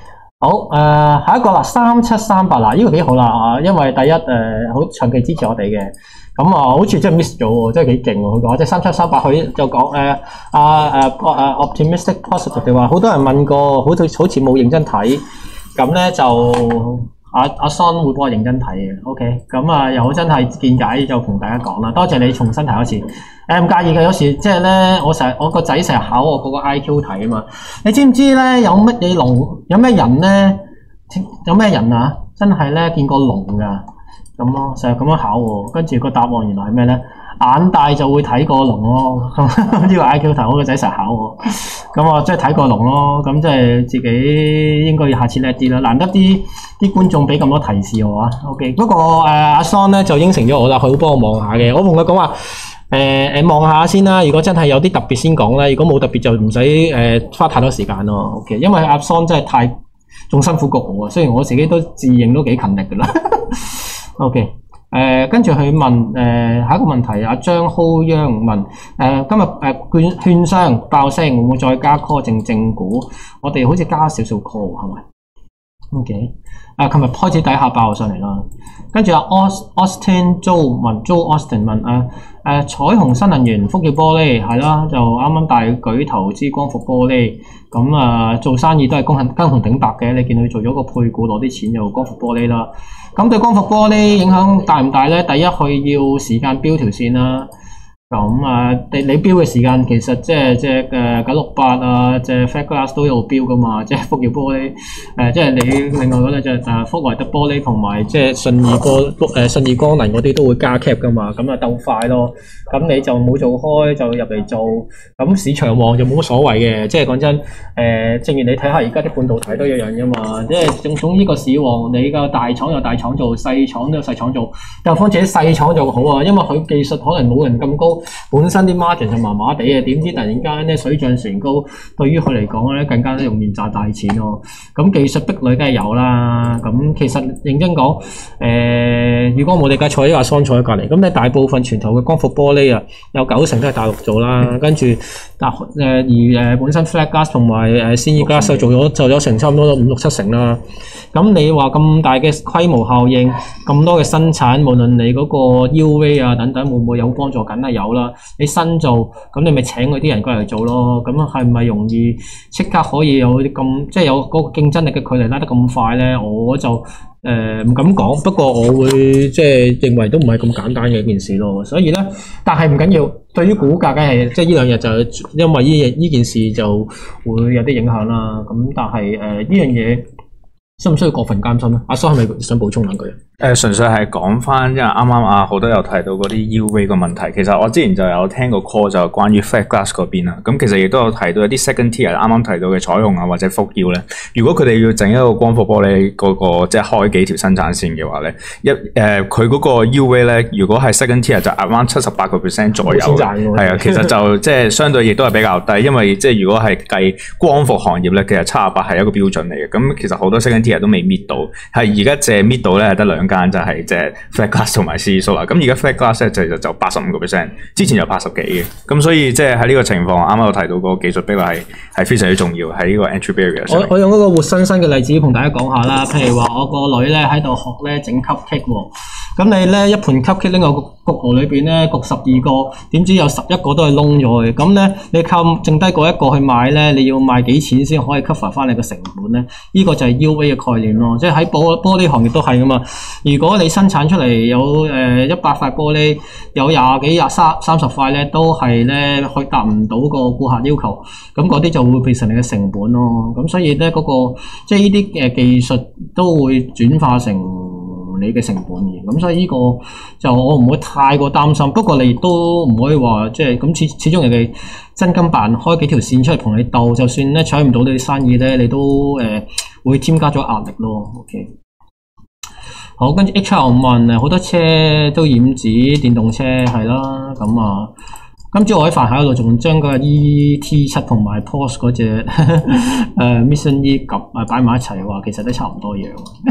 好誒、呃，下一個啦，三七三八啦，呢個幾好啦啊，因為第一誒好、呃、長期支持我哋嘅，咁啊好似真係 miss 咗喎，真係幾勁喎佢講，即係三七三八佢就講誒啊誒誒 optimistic positive 嘅話，好多人問過，好似好似冇認真睇，咁咧就阿阿 Son 會幫我認真睇嘅 ，OK， 咁啊又好真係見解就同大家講啦，多謝你重新睇一次。誒唔介意嘅，有時即係咧，我成日我個仔成日考我嗰個 I Q 題啊嘛。你知唔知咧有乜嘢龍？有咩人咧？有咩人啊？真係咧見過龍㗎咁咯，成日咁樣考喎。跟住個答案原來係咩咧？眼大就會睇過龍咯。呢個 I Q 題我個仔成日考我，咁我即係睇過龍咯。咁即係自己應該要下次叻啲啦。難得啲啲觀眾俾咁多提示我啊。OK， 不過誒阿 Son 咧就應承咗我啦，佢會幫我望下嘅。我同佢講話。誒誒望下先啦，如果真係有啲特別先講啦，如果冇特別就唔使誒花太多時間咯。OK， 因為阿 Son 真係太仲辛苦過我啊，雖然我自己都自認都幾勤力噶啦。OK，誒跟住佢問誒、呃、下一個問題，阿張浩央問誒、呃、今日誒券券商爆升，會唔會再加 call 正正股？我哋好似加少少 call 係咪 ？OK， 啊，琴日開始底下爆上嚟啦，跟住阿 Austin Joe 問 Joe Austin 問啊。誒、呃、彩虹新能源、福耀玻璃係啦，就啱啱大舉投資光伏玻璃，咁啊、呃、做生意都係公跟紅頂白嘅。你見佢做咗個配股攞啲錢就光伏玻璃啦。咁對光伏玻璃影響大唔大咧？第一，佢要時間標條線啦。咁啊，你你標嘅時間其實即係即係誒九六八啊，即係 Flat Glass 都有標噶嘛，即係福耀玻璃誒，即係你另外嗰兩隻誒福萊德玻璃同埋即係信義玻誒信義光能嗰啲都會加 cap 噶嘛，咁啊鬥快咯。咁你就冇做開就入嚟做，咁市場旺就冇乜所謂嘅。即係講真，誒、呃，正如你睇下而家啲半導體都一樣啫嘛。即係總總呢個市旺，你個大廠有大廠做，細廠都有細廠做，又況且細廠就好啊，因為佢技術可能冇人咁高。本身啲 margin 就麻麻地嘅，點知突然間咧水漲船高，對於佢嚟講咧更加容易賺大錢咯。咁技術壁壘梗係有啦。咁其實認真講，誒、呃，如果我哋嘅坐喺阿 Son 坐喺隔離，咁你大部分全球嘅光伏玻璃啊，有九成都係大陸做啦。跟住，但誒而誒本身 Flat Glass 同埋誒 C E Glass 就做咗做咗成差唔多五六七成啦。咁你話咁大嘅規模效應，咁多嘅生產，無論你嗰個 U V 啊等等，會唔會有幫助？梗係有啦。你新做，咁你咪請嗰啲人過嚟做咯。咁係咪容易即刻可以有啲咁，即係有嗰個競爭力嘅距離拉得咁快咧？我就誒唔、呃、敢講，不過我會即係認為都唔係咁簡單嘅一件事咯。所以咧，但係唔緊要，對於股價梗係即係呢兩日就因為呢呢件事就會有啲影響啦。咁但係誒呢樣嘢。需唔需要過分擔心咧？阿 Son 係咪想補充兩句？誒、 呃，純粹係講翻，因為啱啱阿浩都有提到嗰啲 U V 個問題。其實我之前就有聽過 call 就係關於 Flat Glass 嗰邊啦。咁其實亦都有提到一啲 second tier 啱啱提到嘅彩虹啊或者福耀咧。如果佢哋要整一個光伏玻璃嗰、那個即係開幾條生產線嘅話咧，一誒佢嗰個 U V 咧，如果係 second tier 就 around 七十八個 percent 左右。係啊，其實就即係相對亦都係比較低，因為即係如果係計光伏行業咧，其實七十八係一個標準嚟嘅。咁其實好多 second tier 都未搣到，係而家借搣到咧係得兩間，就係即係 Flat Glass 同埋 C E Solar。咁而家 Flat Glass 咧就就八十五個 percent， 之前就八十幾嘅。咁所以即係喺呢個情況，啱啱我提到個技術壁壘係係非常之重要喺呢個 entry barrier 上面。我我用嗰個活生生嘅例子同大家講下啦。譬如話我個女咧喺度學咧整 cupcake 喎，咁你咧一盤 cupcake 拎個焗爐裏邊咧焗十二個，點知有十一個都係燶咗嘅。咁咧你靠剩低嗰一個去買咧，你要賣幾錢先可以 cover 翻你個成本咧？呢、呢個就係 U V 嘅概念咯，即係喺玻玻璃行業都係噶嘛。如果你生產出嚟有誒一百塊玻璃，有廿幾廿三三十塊咧，都係咧去達唔到個顧客要求，咁嗰啲就會變成你嘅成本咯。咁所以咧嗰、嗰個即係呢啲誒技術都會轉化成你嘅成本嘅，咁所以呢個就我唔會太過擔心。不過你亦都唔可以話即係咁始始終人哋真金白銀開幾條線出嚟同你鬥，就算咧搶唔到你啲生意咧，你都誒、呃、會添加咗壓力咯。OK， 好，跟住 H R 問誒好多車都染指電動車係啦，咁啊，今朝我喺飯盒度仲將個 E T 七同埋 Porsche 嗰隻誒 Mission E 及啊擺埋一齊話，其實都差唔多樣。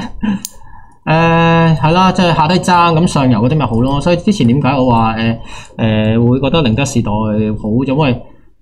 誒係啦，即係下低爭咁上游嗰啲咪好咯，所以之前點解我話誒誒會覺得寧德時代好，就因為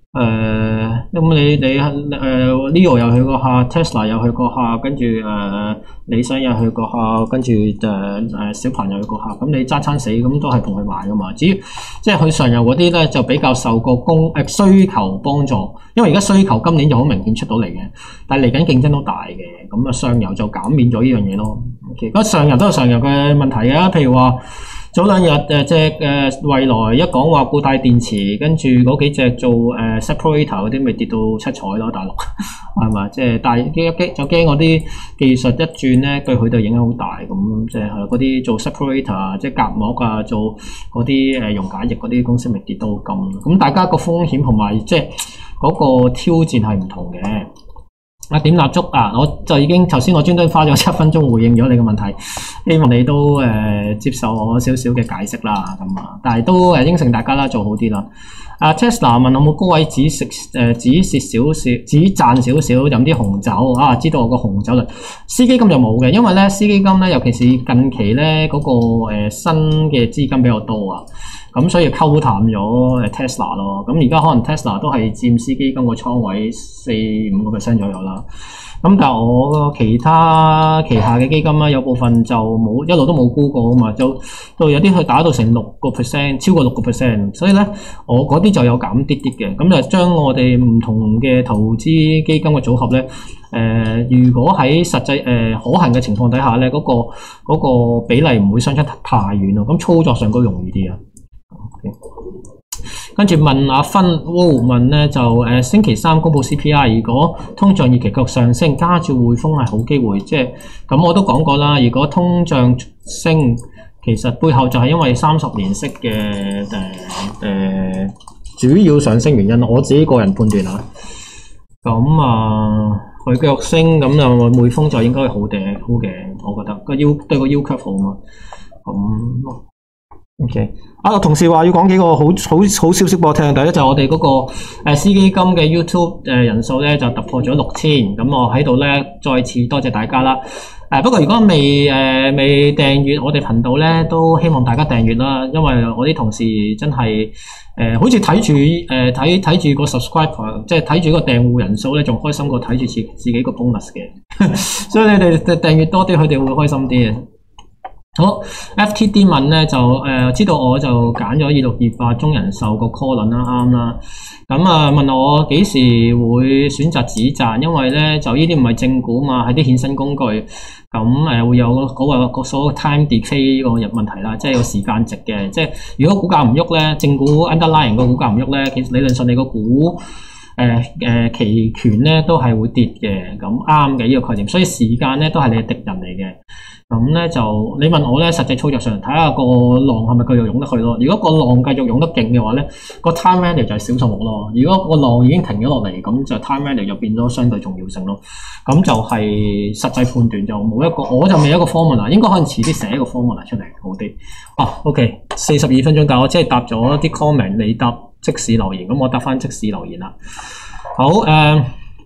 誒，咁你你誒 Leo 又去過下 ，Tesla 又去過下，跟住誒理想又去過下，跟住誒誒小鵬又去過下，咁你爭餐死咁都係同佢買噶嘛？至於即係佢上游嗰啲咧，就比較受個供誒需求幫助，因為而家需求今年就好明顯出到嚟嘅，但係嚟緊競爭都大嘅，咁啊上游就減免咗呢樣嘢咯。OK，咁上游都有上游嘅問題啊，譬如話。早兩日誒隻誒蔚來一講話固態電池，跟住嗰幾隻做誒、呃、separator 嗰啲，咪跌到七彩咯，大陸係嘛？即係但係驚一驚就驚嗰啲技術一轉咧，對佢哋影響好大咁，即係嗰啲做 separator 即係隔膜啊，做嗰啲誒溶解液嗰啲公司咪跌到咁。咁大家個風險同埋即係嗰個挑戰係唔同嘅。啊點蠟燭啊！我就已經頭先我專登花咗七分鐘回應咗你嘅問題，希望你都誒、呃、接受我少少嘅解釋啦咁啊，但係都誒應承大家啦，做好啲啦。啊 Tesla 問我有冇高位止食誒止蝕少少，止賺少少飲啲紅酒啊？知道我個紅酒啦，私基金就冇嘅，因為咧私基金咧，尤其是近期咧嗰、那個誒、呃、新嘅資金比較多啊。咁所以溝淡咗 Tesla 咯，咁而家可能 Tesla 都係佔私基金個倉位四五個 percent 左右啦。咁但係我其他旗下嘅基金啦，有部分就冇一路都冇沽過啊嘛，就到有啲去打到成六個 percent， 超過六個 percent， 所以咧我嗰啲就有減啲啲嘅。咁就將我哋唔同嘅投資基金嘅組合咧，誒、呃、如果喺實際誒、呃、可行嘅情況底下咧，嗰、那個嗰、那個比例唔會相差太遠咯，咁操作上都容易啲啊。Okay. 跟住問阿芬，喎問咧就誒、呃、星期三公佈 C P I， 如果通脹預期繼續上升，加住匯豐係好機會，即係咁我都講過啦。如果通脹升，其實背後就係因為三十年息嘅誒誒主要上升原因，我自己個人判斷啊。咁啊，佢繼續升，咁就匯豐就應該好嘅，好嘅，我覺得個腰對個腰 curve 好嘛，咁。O.K. 啊，同事話要講幾個好好好消息俾我聽。第一就係我哋嗰個誒私基金嘅 YouTube 誒人數咧就突破咗六千，咁我喺度咧再次多謝大家啦。誒不過如果未誒、呃、未訂閱我哋頻道咧，都希望大家訂閱啦，因為我啲同事真係誒、呃、好似睇住誒睇睇住個 subscriber， 即係睇住個訂戶人數咧，仲開心過睇住自自己個 bonus 嘅，所以你哋訂閱多啲，佢哋會開心啲嘅。好 ，F T D 問咧就誒、呃、知道我就揀咗二六二八中人壽個 call 輪啦，啱啦。咁啊問我幾時會選擇止賺，因為咧就呢啲唔係正股嘛，係啲衍生工具。咁誒、呃、會有嗰個個所謂 time decay 個問題啦，即係個時間值嘅。即係如果股價唔喐咧，正股 underlying 個股價唔喐咧，其實理論上你個股誒誒、呃呃、期權咧都係會跌嘅。咁啱嘅呢個概念，所以時間咧都係你嘅敵人嚟嘅。咁咧就你問我咧，實際操作上睇下個浪係咪繼續湧得去咯。如果個浪繼續湧得勁嘅話咧，個 time value 就係小數目咯。如果個浪已經停咗落嚟，咁就 time value 就變咗相對重要性咯。咁就係實際判斷就冇一個，我就未有一個 formula， 應該可能遲啲寫一個 formula 出嚟好啲。啊 ，OK， 四十二分鐘，但我即係答咗啲 comment， 你答即時留言，咁我答翻即時留言啦。好誒。Uh,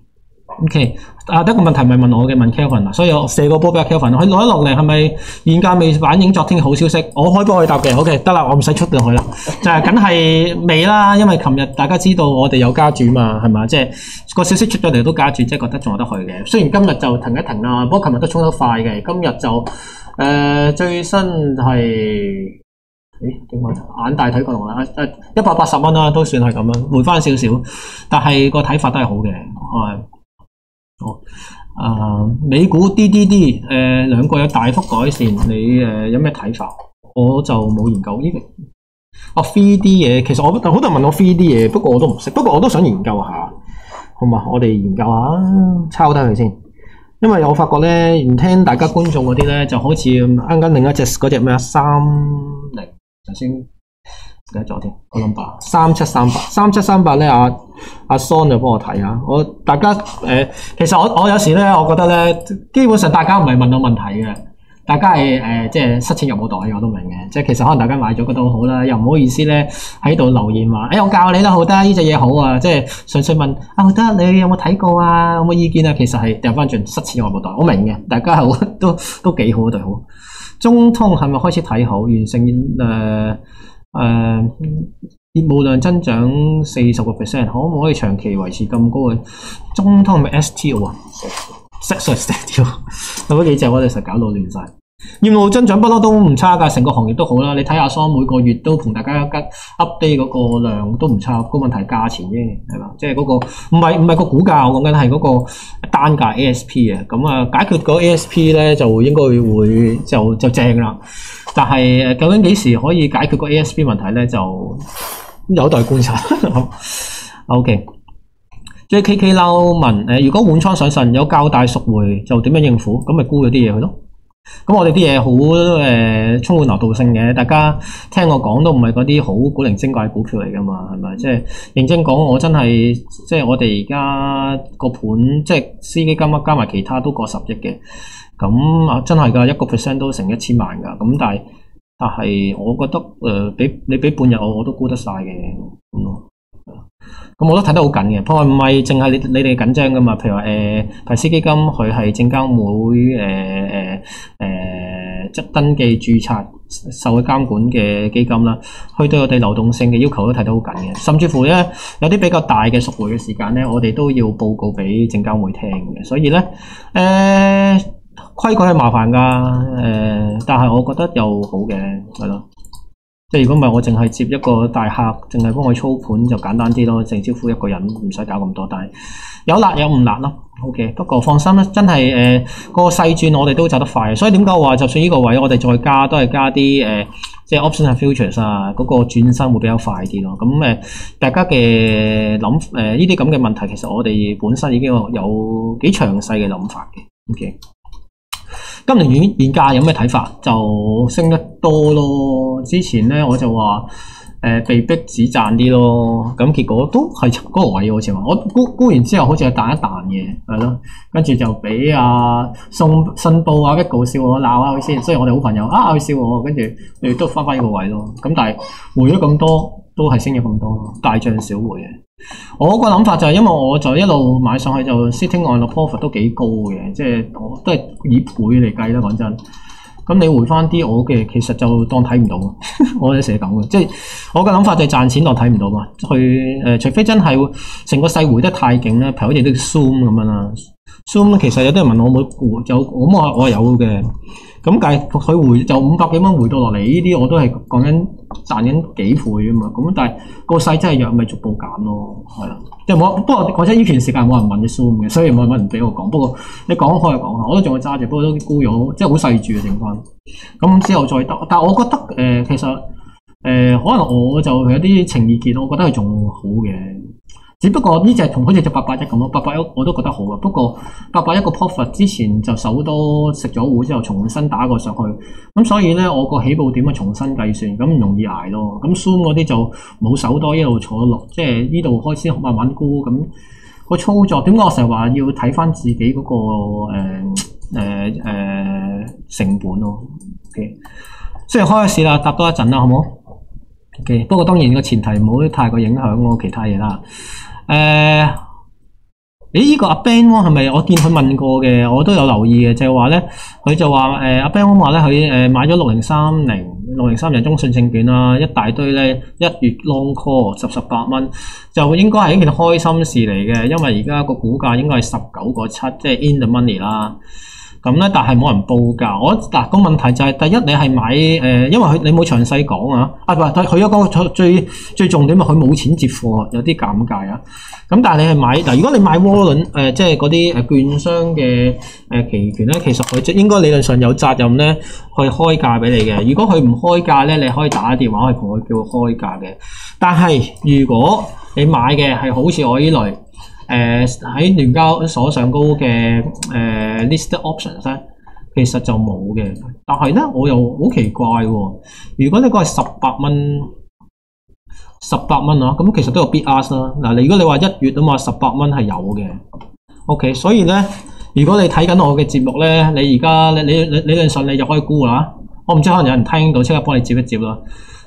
O.K. 啊，第一個問題咪問我嘅，問 Kelvin 啊，所以我射個波俾阿 Kelvin，佢攞一落嚟係咪現價未反映昨天嘅好消息？我可以幫佢答嘅。O.K. 得啦，我唔使出到去啦，就係梗係未啦，因為琴日大家知道我哋有加注嘛，係嘛？即係個消息出咗嚟都加注，即係覺得仲有得去嘅。雖然今日就停一停啦，不過琴日都衝得快嘅，今日就誒、呃、最新係誒點講？眼大睇過龍啦，誒一百八十蚊啦，都算係咁樣，回翻少少，但係個睇法都係好嘅，係。好，啊、呃，美股 D D D， 誒、呃，兩個有大幅改善，你誒、呃、有咩睇法？我就冇研究呢個。啊 three D 嘢，其實我好多人問我 three D 嘢，不過我都唔識，不過我都想研究下，好嘛？我哋研究下，抄低佢先。因為我發覺咧，唔聽大家觀眾嗰啲咧，就好似啱啱另一隻嗰隻咩啊，三零，頭先。記得咗添，個 number 三七三八，三七三八咧，阿阿 Son 就幫我睇下。我大家誒、呃，其實我我有時咧，我覺得咧，基本上大家唔係問我問題嘅，大家係誒、呃，即係塞錢入冇袋，我都明嘅。即係其實可能大家買咗覺得好啦，又唔好意思咧喺度留言話，誒、欸，我教你啦，好得呢隻嘢好啊，即係純粹問啊，好得你有冇睇過啊，有冇意見啊？其實係掉翻轉塞錢入冇袋，我明嘅，大家係都都幾好對好。中通係咪開始睇好？完成誒？誒、呃， 業務量增長四十個 percent， 可唔可以長期維持咁高嘅？中通係咪 S T O 啊 ？Sorry S T O 有嗰幾隻我哋實搞到亂晒。業務增長不嬲都唔差㗎，成個行業都好啦。你睇下桑每個月都同大家 update 嗰個量都唔差，個問題係價錢啫，係嘛？即係嗰個唔係唔係個股價，我講緊係嗰個單價 A S P 啊。咁啊，解決個 A S P 咧就應該會就就正啦。但係究竟幾時可以解決個 A S P 問題咧，就有待觀察。OK。J K K 嬲問誒，如果換倉上陣有較大贖回，就點樣應付？咁咪沽咗啲嘢去咯。咁我哋啲嘢好誒充滿流動性嘅，大家聽我講都唔係嗰啲好古靈精怪股票嚟噶嘛，係咪？即係認真講，我真係即係我哋而家個盤，即係私基金加埋其他都過十億嘅，咁啊真係噶，一個 percent 都成一千萬噶，咁但係但係我覺得誒，俾、呃、你俾半日我我都沽得晒嘅咁咯。咁我都睇得好緊嘅，不過唔係淨係你你哋緊張噶嘛？譬如話誒，派斯基金佢係證監會誒誒誒即登記註冊受佢監管嘅基金啦，佢對我哋流動性嘅要求都睇得好緊嘅，甚至乎咧有啲比較大嘅贖回嘅時間咧，我哋都要報告俾證監會聽嘅，所以咧誒規矩係麻煩噶，誒、呃、但係我覺得又好嘅，係咯。即係如果唔係我淨係接一個大客，淨係幫佢操盤就簡單啲咯，淨招呼一個人唔使搞咁多，但係有辣有唔辣咯。OK， 不過放心啦，真係誒個細轉我哋都走得快，所以點解我話就算呢個位我哋再加都係加啲誒、呃、即係 option and futures 啊，嗰、那個轉身會比較快啲咯。咁誒、呃、大家嘅諗誒呢啲咁嘅問題，其實我哋本身已經有有幾詳細嘅諗法嘅。OK。今年現現價有咩睇法？就升得多咯。之前咧我就話誒、呃、被逼止賺啲咯，咁結果都係嗰個位好似話，我沽沽完之後好似係彈一彈嘅，係咯，跟住就俾阿宋信報啊 Vigo 笑我鬧下佢先，雖然我哋好朋友啊佢笑我，跟住亦都翻翻呢個位咯。咁但係回咗咁多，都係升咗咁多咯，大漲小回嘅。我個諗法就係因為我就一路買上去就 sitting on the profit 都幾高嘅，即係我都係以倍嚟計啦，講真。咁你回翻啲我嘅，其實就當睇唔到。我哋成日咁嘅，即係我嘅諗法就係賺錢當睇唔到嘛。去誒、呃，除非真係成個勢回得太勁咧，譬如好似啲 Zoom 咁樣啦。Zoom 其實有啲人問我有冇回，有咁我我係有嘅。咁但係佢回就五百幾蚊回到落嚟，呢啲我都係講緊賺緊幾倍啊嘛。咁但係個勢真係弱，咪逐步減咯，係啦。即係冇，不過講真，呢段時間冇人問嘅 Zoom 嘅，所以冇人俾我講。不過你講開就講下，我都仲係揸住，不過都沽咗，即係好細注嘅情況。咁之後再得，但係我覺得誒、呃，其實誒、呃，可能我就有啲情意結，我覺得係仲好嘅。只不過呢隻同好似隻八八一咁咯，八八一我都覺得好啊。不過八八一個 profit 之前就手多食咗糊之後重新打過上去，咁所以咧我個起步點啊重新計算，咁唔容易捱咯。咁 Zoom 嗰啲就冇手多一路坐落，即係呢度開始慢慢沽咁、個操作。點解我成日話要睇翻自己嗰、個誒誒誒成本咯？OK，雖然開咗市啦，搭多一陣啦，好唔好 ？OK， 不過當然個前提唔好太過影響我其他嘢啦。誒、呃，咦？呢、這個阿 Ben 係咪我見佢問過嘅？我都有留意嘅，就係話咧，佢就話誒阿 Ben 話咧，佢誒買咗六零三零、六零三零中信證券啦，一大堆咧，一月 long call 十十八蚊，就應該係一件開心事嚟嘅，因為而家個股價應該係十九個七，即係 in the money 啦。咁咧，但係冇人報價。我嗱個問題就係、是，第一你係買誒、呃，因為佢你冇詳細講啊。啊，唔係佢有個最最重點啊，佢冇錢接貨，有啲尷尬啊。咁但係你係買嗱，如果你買窩輪誒，即係嗰啲誒券商嘅誒期權咧，其實佢應該理論上有責任咧去開價俾你嘅。如果佢唔開價咧，你可以打電話去同佢叫佢開價嘅。但係如果你買嘅係好似我呢類。誒喺聯交所上高嘅誒、呃、listed options 咧，其實就冇嘅。但係咧，我又好奇怪喎。如果你個係十八蚊，十八蚊啊，咁其實都有 bid ask 啦。嗱，如果你話一月啊嘛，十八蚊係有嘅。OK，所以咧，如果你睇緊我嘅節目咧，你而家你你理論上你就可以估啦。我唔知可能有人聽到，即刻幫你接一接啦。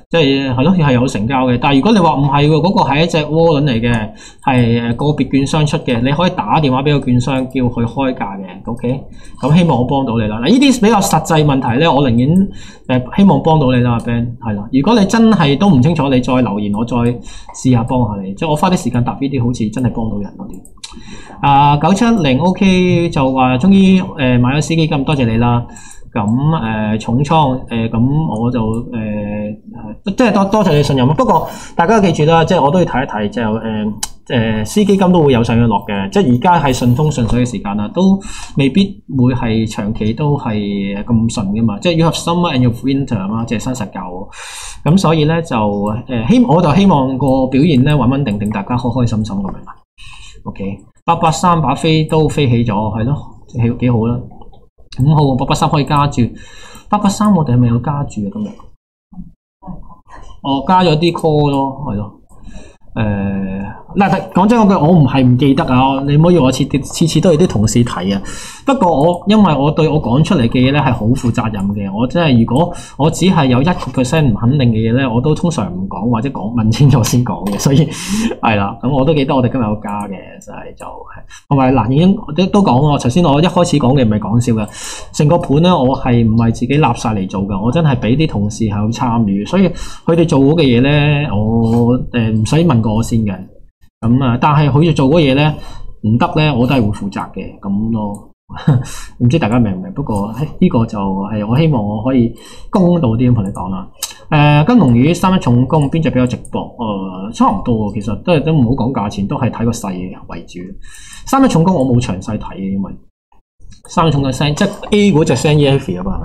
即係係咯，係有成交嘅。但係如果你話唔係喎，嗰、那個係一隻窩輪嚟嘅，係誒個別券商出嘅，你可以打電話俾個券商叫佢開價嘅。OK，咁希望我幫到你啦。嗱，呢啲比較實際問題咧，我寧願誒、呃、希望幫到你啦，阿 Ben 係啦。如果你真係都唔清楚，你再留言，我再試下幫下你。即係我花啲時間答呢啲，好似真係幫到人嗰啲。啊，九七零 OK 就話終於誒、呃、買咗 C 基金，多謝你啦。咁誒、呃、重倉誒咁我就誒、呃、即係多多謝你信任。不過大家記住啦，即係我都要提一提，就誒誒 C 基金都會有上有落嘅。即係而家係順風順水嘅時間啦，都未必會係長期都係咁順噶嘛。即係 you have summer and you have winter 啊嘛，即係新實教。咁所以咧就誒希、呃、我就希望個表現咧穩穩定定，大家開開心心咁樣。OK， 八八三把飛都飛起咗，係咯，幾幾好啦。五號八八三可以加注，八八三我哋係咪有加注啊？今日，哦，加咗啲 call 咯，係咯。誒、呃，嗱，講真嗰句，我唔係唔記得啊！你唔好要我次次次都有啲同事提啊。不過我因為我對我講出嚟嘅嘢咧係好負責任嘅，我真係如果我只係有一個 percent 唔肯定嘅嘢咧，我都通常唔講或者講問清楚先講嘅，所以係啦。咁我都記得我哋今日有加嘅，就係就係同埋嗱，已經都都講喎。頭先我一開始講嘅唔係講笑嘅，成個盤咧我係唔係自己立晒嚟做㗎，我真係俾啲同事係去參與，所以佢哋做嗰嘅嘢咧，我誒唔使問過我先嘅。咁啊，但係佢哋做嗰嘢咧唔得咧，我都係會負責嘅咁咯。唔知大家明唔明？不過呢、呢個就係我希望我可以公道啲咁同你講啦。誒、呃，金龍魚三一重工邊隻比較直博？誒、呃，差唔多，其實都係都唔好講價錢，都係睇個勢為主。三一重工我冇詳細睇嘅，因為三一重工聲即係 A 股隻聲 E F 啊嘛，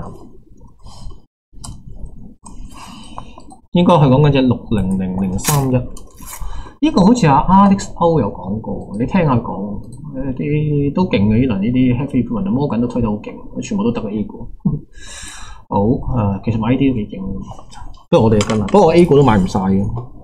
應該係講緊隻六零零零三一。呢個好似阿 Alex O 有講過，你聽下講，誒啲都勁嘅，呢輪呢啲 heavy equipment 摩根都推得好勁，全部都得嘅 A 股。好誒、呃，其實買呢啲都幾勁，不過我哋跟啦，不過 A 股都買唔晒嘅。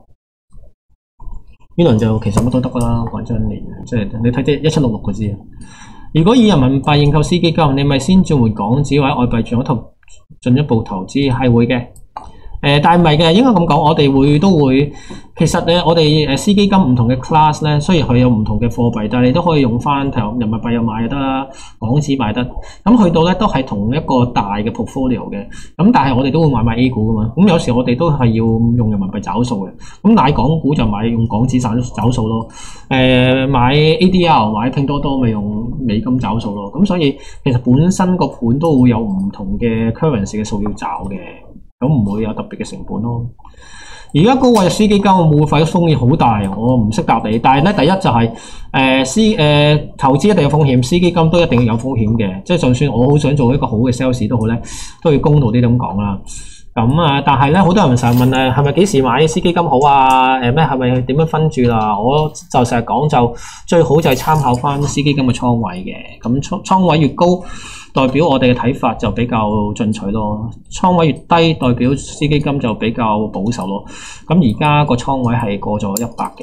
呢輪就其實乜都得㗎啦，講真連，即係你睇啲一七六六就知。如果以人民幣認購 C 基金，你咪先轉換港紙或者外幣轉咗投進一步投資係會嘅。誒、呃，但係唔係嘅，應該咁講，我哋會都會，其實咧，我哋誒 C 基金唔同嘅 class 咧，雖然佢有唔同嘅貨幣，但係你都可以用翻頭人民幣又買得啦，港紙買得，咁去到咧都係同一個大嘅 portfolio 嘅，咁但係我哋都會買買 A 股噶嘛，咁有時我哋都係要用人民幣找數嘅，咁買港股就買用港紙找找數咯，誒、呃、買 A D R 買拼多多咪用美金找數咯，咁所以其實本身個盤都會有唔同嘅 currency 嘅數要找嘅。咁唔會有特別嘅成本咯。而家高位 C 基金，我冇費風險好大，我唔識答你。但係咧，第一就係、是、誒、呃、C 誒、呃、投資一定有風險 ，C 基金都一定要有風險嘅。即係就算我好想做一個好嘅 sales 都好咧，都要公道啲咁講啦。咁啊，但係咧，好多人成日問誒，係咪幾時買 C 基金好啊？誒咩係咪點樣分注啦？我就成日講就最好就係參考翻 C 基金嘅倉位嘅。咁倉倉位越高，代表我哋嘅睇法就比較進取咯，倉位越低，代表 C 基金就比較保守咯。咁而家個倉位係過咗一百嘅。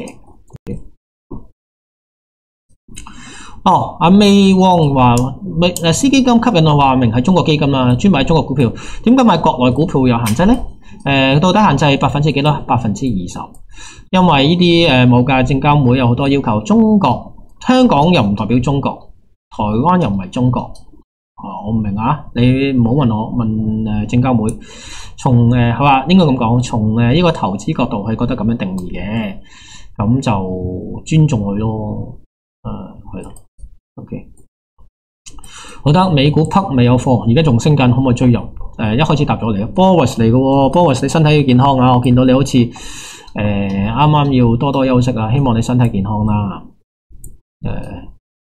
哦，阿 May Wong 話，誒 C 基金吸引我話明係中國基金啦，專買中國股票。點解買國內股票有限制咧？誒、呃，到底限制百分之幾多？百分之二十。因為呢啲誒冇價證監會有好多要求，中國香港又唔代表中國，台灣又唔係中國。哦，我唔明啊！你唔好問我，問誒證監會。從誒佢話應該咁講，從誒呢個投資角度係覺得咁樣定義嘅，咁就尊重佢咯。誒係咯 ，OK。好得美股匹未有貨，而家仲升緊，可唔可以追入？誒、呃、一開始答咗你 Boris 嚟嘅喎 Boris 你身體要健康啊！我見到你好似誒啱啱要多多休息啊，希望你身體健康啦。誒、呃。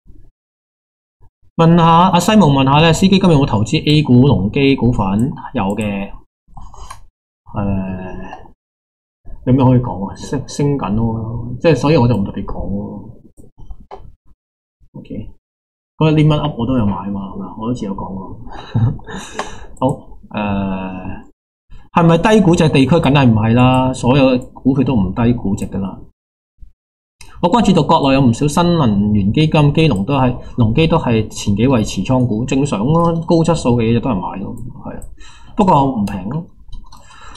問下阿西蒙問下咧，C基金有冇投資 A 股隆基股份？有嘅，誒、呃，有咩可以講啊？升升緊咯，即係所以我就唔特別講咯。OK，嗰個 Lemon Up 我都有買嘛，係嘛？我都似有講過。好，誒、呃，係咪低估值地區？梗係唔係啦，所有股票都唔低估值噶啦。我關注到國內有唔少新能源基金，基隆都係隆基都係前幾位持倉股，正常咯，高質素嘅嘢就都係買咯，係。不過唔平咯。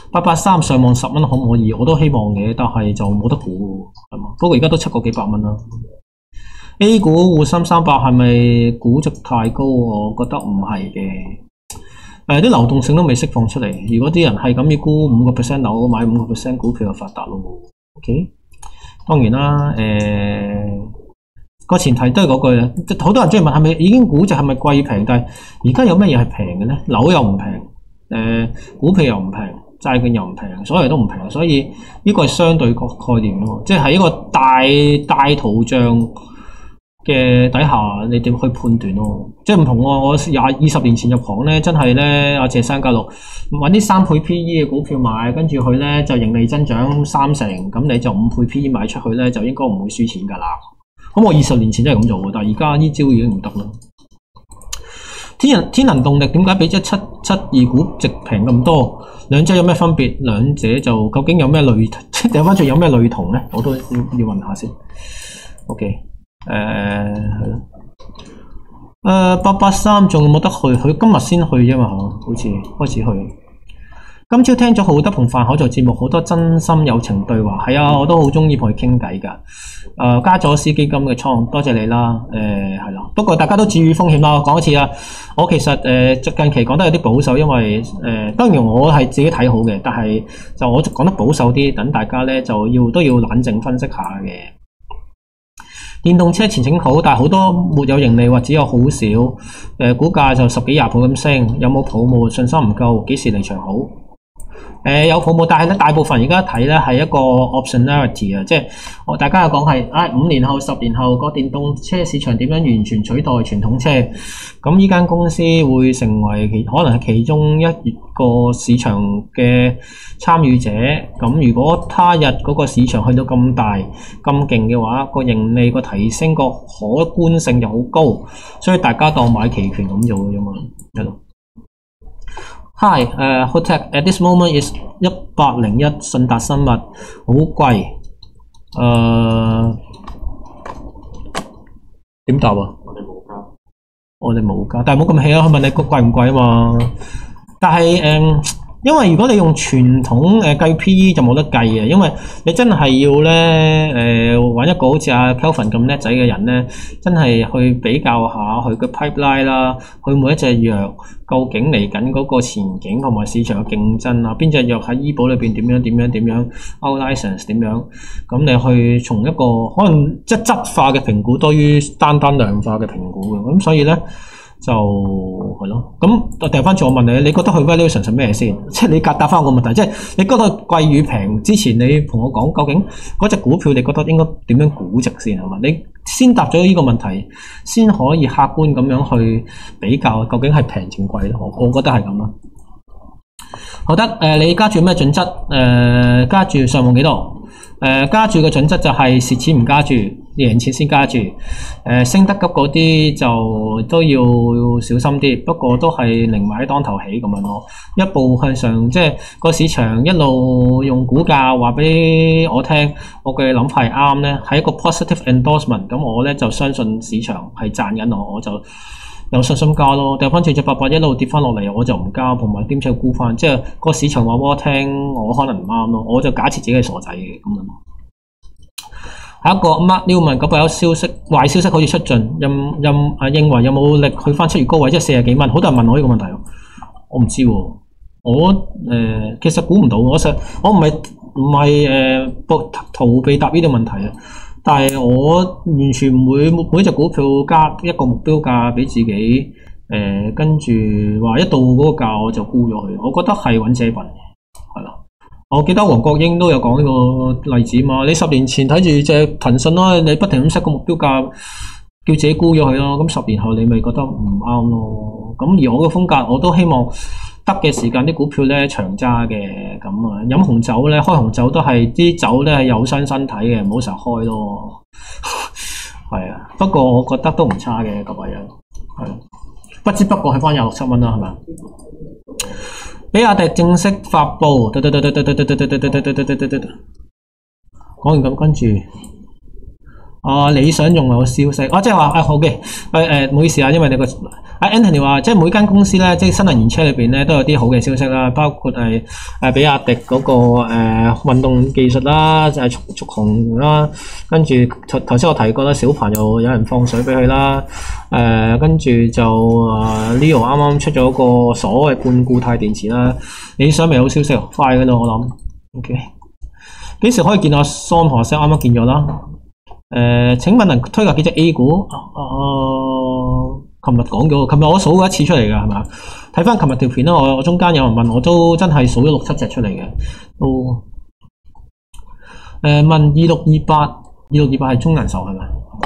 八八三上望十蚊可唔可以？我都希望嘅，但係就冇得估係嘛。不過而家都七個幾百蚊啦。A 股滬深三百係咪估值太高？我覺得唔係嘅。誒，啲流動性都未釋放出嚟。如果啲人係咁要沽五個 percent 樓，買五個 percent 股票就發達咯。OK， 當然啦，誒、呃、個前提都係嗰句啦。好多人中意問係咪已經估值係咪貴平？但係而家有咩嘢係平嘅咧？樓又唔平，誒、呃、股票又唔平，債券又唔平，所有都唔平。所以呢個係相對個概念咯，即係喺一個大大圖像嘅底下，你點去判斷咯？即係唔同喎。我廿二十年前入行咧，真係咧，阿謝生教路揾啲三倍 P E 嘅股票買，跟住佢咧就盈利增長三成，咁你就五倍 P E 買出去咧，就應該唔會輸錢㗎啦。咁我二十年前真係咁做嘅，但係而家呢招已經唔得啦。天人天能動力點解比一七七二估值平咁多？兩者有咩分別？兩者就究竟有咩類？即係掉翻轉有咩類同咧？我都要要問下先。OK。誒係咯，誒八八三仲冇得去，佢今日先去啫嘛，好似開始去。今朝聽咗浩德同飯口做節目，好多真心友情對話，係啊，我都好中意同佢傾偈㗎。誒、呃、加咗 C 基金嘅倉，多謝你啦。誒係啦，不過大家都注意風險啦。我講一次啦，我其實誒、呃、近期講得有啲保守，因為誒、呃、當然我係自己睇好嘅，但係就我講得保守啲，等大家咧就要都要冷靜分析下嘅。電動車前景好，但係好多沒有盈利或者有好少，誒、呃、股價就十幾廿倍咁升，有冇泡沫？信心唔夠，幾時離場好？誒、呃、有泡沫，但係咧大部分而家睇咧係一個 optionality 啊，即係我大家又講係啊五年後、十年後個電動車市場點樣完全取代傳統車？咁呢間公司會成為其可能係其中一個市場嘅參與者。咁如果他日嗰個市場去到咁大咁勁嘅話，個盈利個提升個可觀性就好高，所以大家當買期權咁做嘅啫嘛。係咯。Hi， 誒、uh, Hotech at this moment is 一百零一信達生物好貴。誒點答啊？我哋冇加，我哋冇加，但係冇咁氣啊！佢問你個貴唔貴啊嘛？但係誒。嗯因為如果你用傳統誒計 P E 就冇得計嘅，因為你真係要咧誒揾一個好似阿 Kelvin 咁叻仔嘅人咧，真係去比較下佢嘅 pipeline 啦，佢每一隻藥究竟嚟緊嗰個前景同埋市場嘅競爭啊，邊隻藥喺醫保裏邊點樣點樣點樣 out license 點樣，咁你去從一個可能即係質化嘅評估多於單單量化嘅評估嘅，咁所以咧。就係咯，咁我掉翻轉我問你，你覺得佢 valuation 係咩先？即係你答答翻我個問題，即係你覺得貴與平之前，你同我講究竟嗰隻股票你覺得應該點樣估值先係嘛？你先答咗呢個問題，先可以客觀咁樣去比較究竟係平定貴咯。我我覺得係咁啦。好得誒、呃，你加注咩準則？誒、呃，加注上望幾多？誒、呃，加注嘅準則就係蝕錢唔加注。贏錢先加注，誒、呃、升得急嗰啲就都要小心啲，不過都係寧買當頭起咁樣咯。一步向上，即係個市場一路用股價話俾我聽，我嘅諗法係啱咧，係一個 positive endorsement。咁我咧就相信市場係賺緊我，我就有信心加咯。掉翻轉隻八八一路跌翻落嚟，我就唔加，同埋點知沽翻，即係個市場話俾我聽，我可能唔啱咯，我就假設自己係傻仔嘅咁樣。下一個 Mark Newman 九百一消息，壞消息好似出盡，任任啊認為有冇力去翻七月高位，即係四十幾蚊？好多人問我呢個問題，我唔知喎。我誒、呃、其實估唔到，我實我唔係唔係誒逃逃避答呢啲問題啊。但係我完全唔會每一隻股票加一個目標價俾自己，誒、呃、跟住話一到嗰個價我就沽咗佢。我覺得係揾借笨嘅，係啦。我記得黃國英都有講呢個例子嘛，你十年前睇住隻騰訊咯，你不停咁 set 個目標價，叫自己沽咗佢咯，咁十年後你咪覺得唔啱咯。咁而我嘅風格，我都希望得嘅時間啲股票咧長揸嘅，咁啊飲紅酒咧，開紅酒都係啲酒咧係有傷身體嘅，唔好成日開咯。係啊，不過我覺得都唔差嘅各位人，係不知不覺係翻廿六七蚊啦，係咪？比亞迪正式發布，講完咁跟住，啊理想用有消息，啊即係話啊好嘅，誒誒唔好意思啊，因為你個阿 Anthony 話，即係每間公司咧，即係新能源車裏邊咧，都有啲好嘅消息啦，包括係誒比亞迪嗰、那個誒、呃、運動技術啦，就係速速紅啦，跟住頭頭先我提過啦，小鵬又有人放水俾佢啦，誒、呃、跟住就啊 Leo 啱啱出咗個所謂半固態電池啦，理想未好消息，快嘅啦我諗 ，OK。幾時可以見到阿 Son 和 Sir 啱啱見咗啦？誒、呃，請問能推介幾隻 A 股？哦、呃，琴日講咗，琴日我數過一次出嚟㗎，係咪？睇翻琴日條片啦，我我中間有人問我都真係數咗六七隻出嚟嘅，都誒、呃、問二六二八，二六二八係中人壽係咪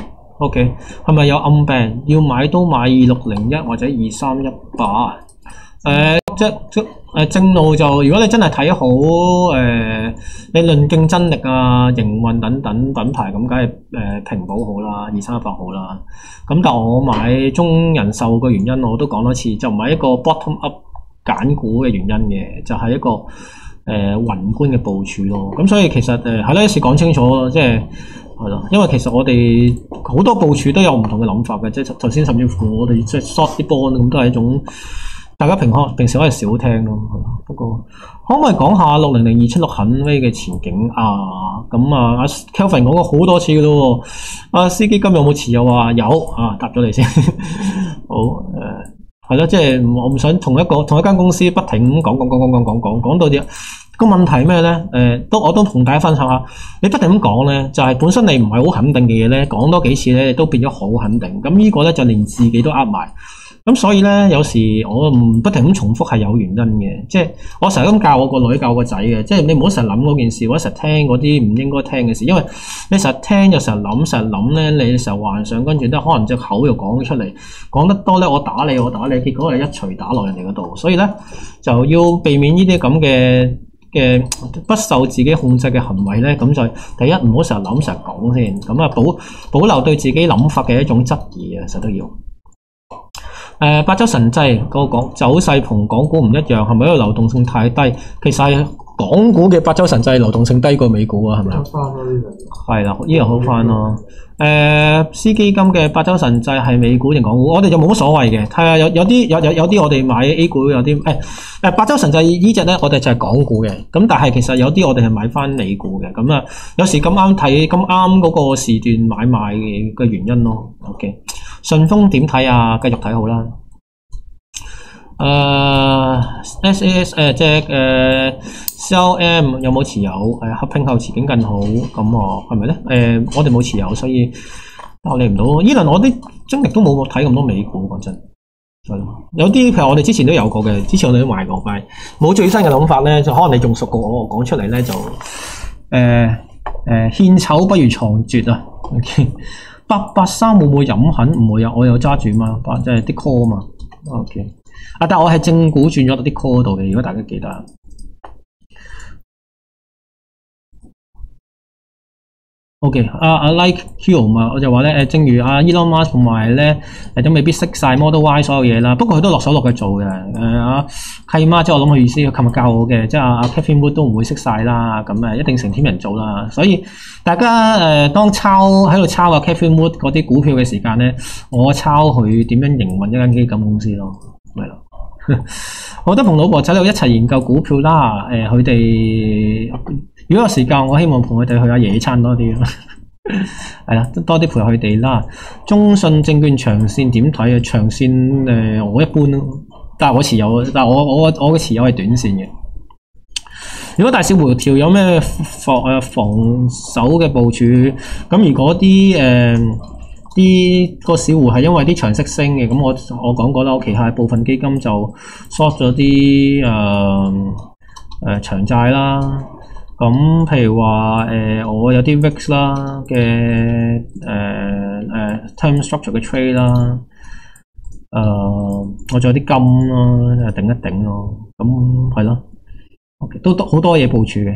？OK， 係咪有暗病？要買都買二六零一或者二三一八。誒，即即誒正路就，如果你真係睇好誒、呃，你論競爭力啊、營運等等品牌咁，梗係誒平保好啦，二三一八好啦。咁但我買中人壽嘅原因，我都講多次，就唔係一個 bottom up 揀股嘅原因嘅，就係、是、一個誒、呃、宏觀嘅部署咯。咁所以其實誒係啦，一時講清楚咯，即係係咯，因為其實我哋好多部署都有唔同嘅諗法嘅，即係頭先甚至乎我哋即係 short 啲 bond 咁，都係一種。大家平可平時可以少聽咯，不過可唔可以講下六零零二七六肯威嘅前景啊？咁啊，阿 Kelvin 講過好多次嘅咯喎，阿司基金有冇持有啊？有啊，答咗你先。好誒，係咯，即係我唔想同一個同一間公司不停咁講講講講講講講講到啲個問題咩咧？誒、呃，都我都同大家分享下，你不停咁講咧，就係、是、本身你唔係好肯定嘅嘢咧，講多幾次咧，都變咗好肯定。咁呢個咧就連自己都呃埋。咁所以咧，有時我唔不停咁重複係有原因嘅，即係我成日咁教我個女教個仔嘅，即係你唔好成日諗嗰件事，或者成日聽嗰啲唔應該聽嘅事，因為你成日聽又成日諗，成日諗咧，你成日幻想，跟住咧可能隻口又講出嚟，講得多咧，我打你，我打你，結果係一錘打落人哋嗰度，所以咧就要避免呢啲咁嘅嘅不受自己控制嘅行為咧，咁就第一唔好成日諗，成日講先，咁啊保保留對自己諗法嘅一種質疑啊，實都要。誒、呃，八洲神濟嗰個講走勢同港股唔一樣，係咪因為流動性太低？其實係港股嘅八洲神濟流動性低過美股啊，係咪啊？好翻咯，呢樣係啦，呢樣好翻咯。誒，私基金嘅八洲神濟係美股定港股？我哋就冇乜所謂嘅。睇下有有啲有有有啲我哋買 A 股，有啲誒誒八洲神濟呢隻咧，我哋就係港股嘅。咁但係其實有啲我哋係買翻美股嘅。咁啊，有時咁啱睇咁啱嗰個時段買賣嘅原因咯。OK。順豐點睇啊？繼續睇好啦。誒、uh, S A S 誒即係誒 C L M 有冇持有？誒合併後前景更好咁啊？係咪咧？誒、呃、我哋冇持有，所以我理唔到。依輪我啲精力都冇睇咁多美股，講真。係咯，有啲譬如我哋之前都有過嘅，之前我哋都買過，但係冇最新嘅諗法咧，就可能你仲熟過我講出嚟咧，就誒誒獻醜不如藏拙啊。OK。八八三會唔會飲狠？唔會啊，我有揸住嘛，即係啲 call 嘛。OK， 啊，但係我係正股轉咗到啲 call 度嘅，如果大家記得。OK， 啊啊 Like Hero 嘛，我就話咧，誒，正如阿 Elon Musk 同埋咧，誒都未必識晒 Model Y 所有嘢啦。不過佢都落手落腳做嘅。誒啊契媽，即係我諗佢意思，佢琴日教我嘅，即係阿阿 Kevin Wood 都唔會識晒啦。咁誒一定成天人做啦。所以大家誒、呃、當抄喺度抄阿 Kevin Wood 嗰啲股票嘅時間咧，我抄佢點樣營運一間基金公司咯，係咯。我覺得同老婆仔女一齊研究股票啦。誒佢哋。如果有時間，我希望同佢哋去下野餐多啲咯，係啦，多啲陪佢哋啦。中信證券長線點睇啊？長線誒、呃，我一般咯，但係我持有，但係我我我嘅持有係短線嘅。如果大市回調有咩防誒防守嘅部署？咁如果啲誒啲個市戶係因為啲長息升嘅，咁我我講過啦，我旗下部分基金就 short 咗啲誒誒長債啦。咁譬如話誒、呃，我有啲 V I X 啦嘅誒誒 term structure 嘅 trade 啦，誒、呃、我仲有啲金咯，頂一頂咯，咁係咯 ，OK 都都好多嘢部署嘅。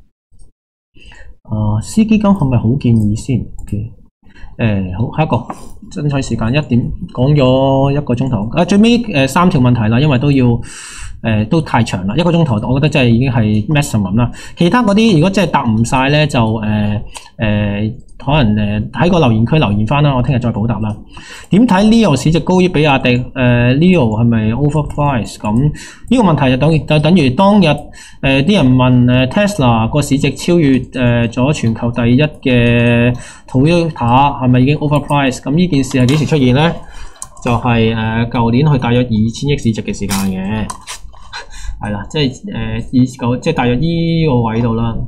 啊、呃，私基金係咪好建議先 ？OK， 誒、呃、好，下一個爭取時間一點講咗一個鐘頭，啊最尾誒三條問題啦，因為都要。誒、呃、都太長啦，一個鐘頭，我覺得真係已經係 maximum 啦。其他嗰啲如果真係答唔晒咧，就誒誒可能誒喺個留言區留言翻啦，我聽日再補答啦。點睇 Leo 市值高於比亞迪？誒、呃、Leo 係咪 overprice？咁呢個問題就等於就等於當日誒啲、呃、人問誒 Tesla 個市值超越誒咗、呃、全球第一嘅 Toyota 係咪已經 overprice？咁呢件事係幾時出現咧？就係誒舊年去大約二千億市值嘅時間嘅，係啦，即係誒二九即係大約呢個位度啦。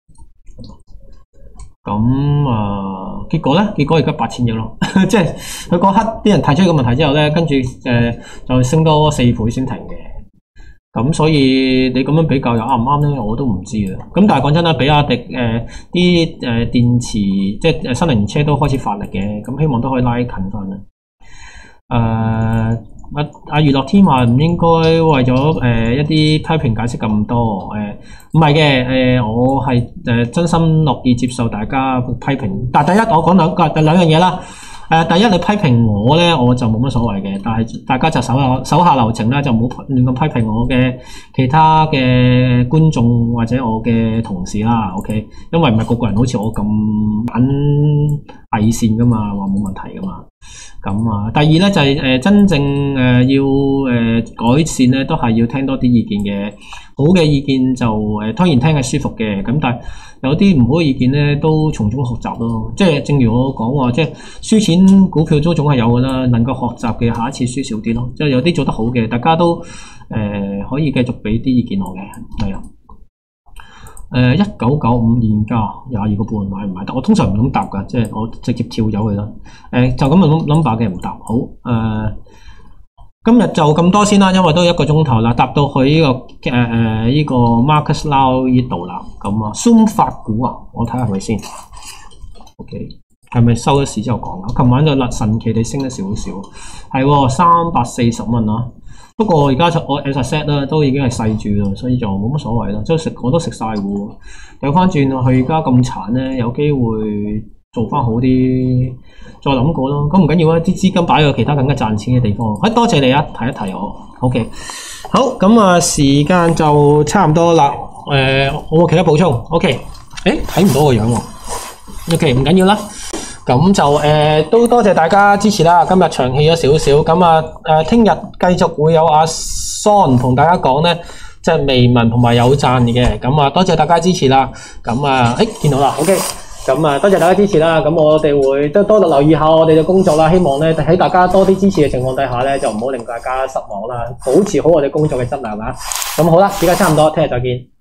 咁啊，結果咧，結果而家八千億咯，即係佢嗰刻啲人提出呢個問題之後咧，跟住誒就升多四倍先停嘅。咁所以你咁樣比較又啱唔啱咧？我都唔知啊。咁但係講真啦，比亞迪誒啲誒電池即係誒新能源車都開始發力嘅，咁希望都可以拉近翻啦。誒阿阿娛樂天話唔應該為咗誒、呃、一啲批評解釋咁多，誒唔係嘅，誒、呃、我係誒、呃、真心樂意接受大家批評，但係第一我講兩個第兩樣嘢啦。誒、呃、第一你批評我咧，我就冇乜所謂嘅，但係大家就手下手下留情啦，就唔好亂咁批評我嘅其他嘅觀眾或者我嘅同事啦。OK，因為唔係個個人好似我咁撚偽善噶嘛，話冇問題噶嘛。咁啊，第二咧就係、是、誒、呃、真正誒、呃、要誒、呃、改善咧，都係要聽多啲意見嘅。好嘅意見就誒、呃、當然聽係舒服嘅，咁但係有啲唔好嘅意見咧，都從中學習咯。即係正如我講話，即係輸錢股票都總係有噶啦，能夠學習嘅下一次輸少啲咯。即係有啲做得好嘅，大家都誒、呃、可以繼續俾啲意見我嘅，係啊。誒一九九五現價廿二個半買唔買得？我通常唔咁答㗎，即係我直接跳走佢啦。誒、呃、就咁嘅 number 嘅唔答。好誒、呃，今日就咁多先啦，因為都一個鐘頭啦，答到去呢、這個誒誒呢個 Marcus Lau 呢度啦。咁啊，Zoom 發股啊，我睇下係咪先。OK，係咪收咗市之後講啊？琴晚就神奇地升咗少少，係三百四十蚊啊！不過而家我 as I said 啦，都已經係細住啦，所以就冇乜所謂啦。即係食我都食晒喎，有翻轉佢而家咁殘咧，有機會做翻好啲，再諗過咯。咁唔緊要啊，啲資金擺喺其他更加賺錢嘅地方。誒，多謝你啊，提一提我。OK，好，咁啊，時間就差唔多啦。誒、呃，我冇其他補充。OK，誒，睇唔到個樣喎。OK，唔緊要啦。咁就誒、呃、都多謝大家支持啦！今日長氣咗少少，咁啊誒，聽日繼續會有阿 Son 同大家講咧，即係微文同埋有讚嘅。咁啊，多謝大家支持啦！咁啊，誒見到啦 ，OK。咁啊，多謝大家支持啦！咁我哋會都多多留意下我哋嘅工作啦。希望咧喺大家多啲支持嘅情況底下咧，就唔好令大家失望啦，保持好我哋工作嘅質量啊！咁好啦，時間差唔多，聽日再見。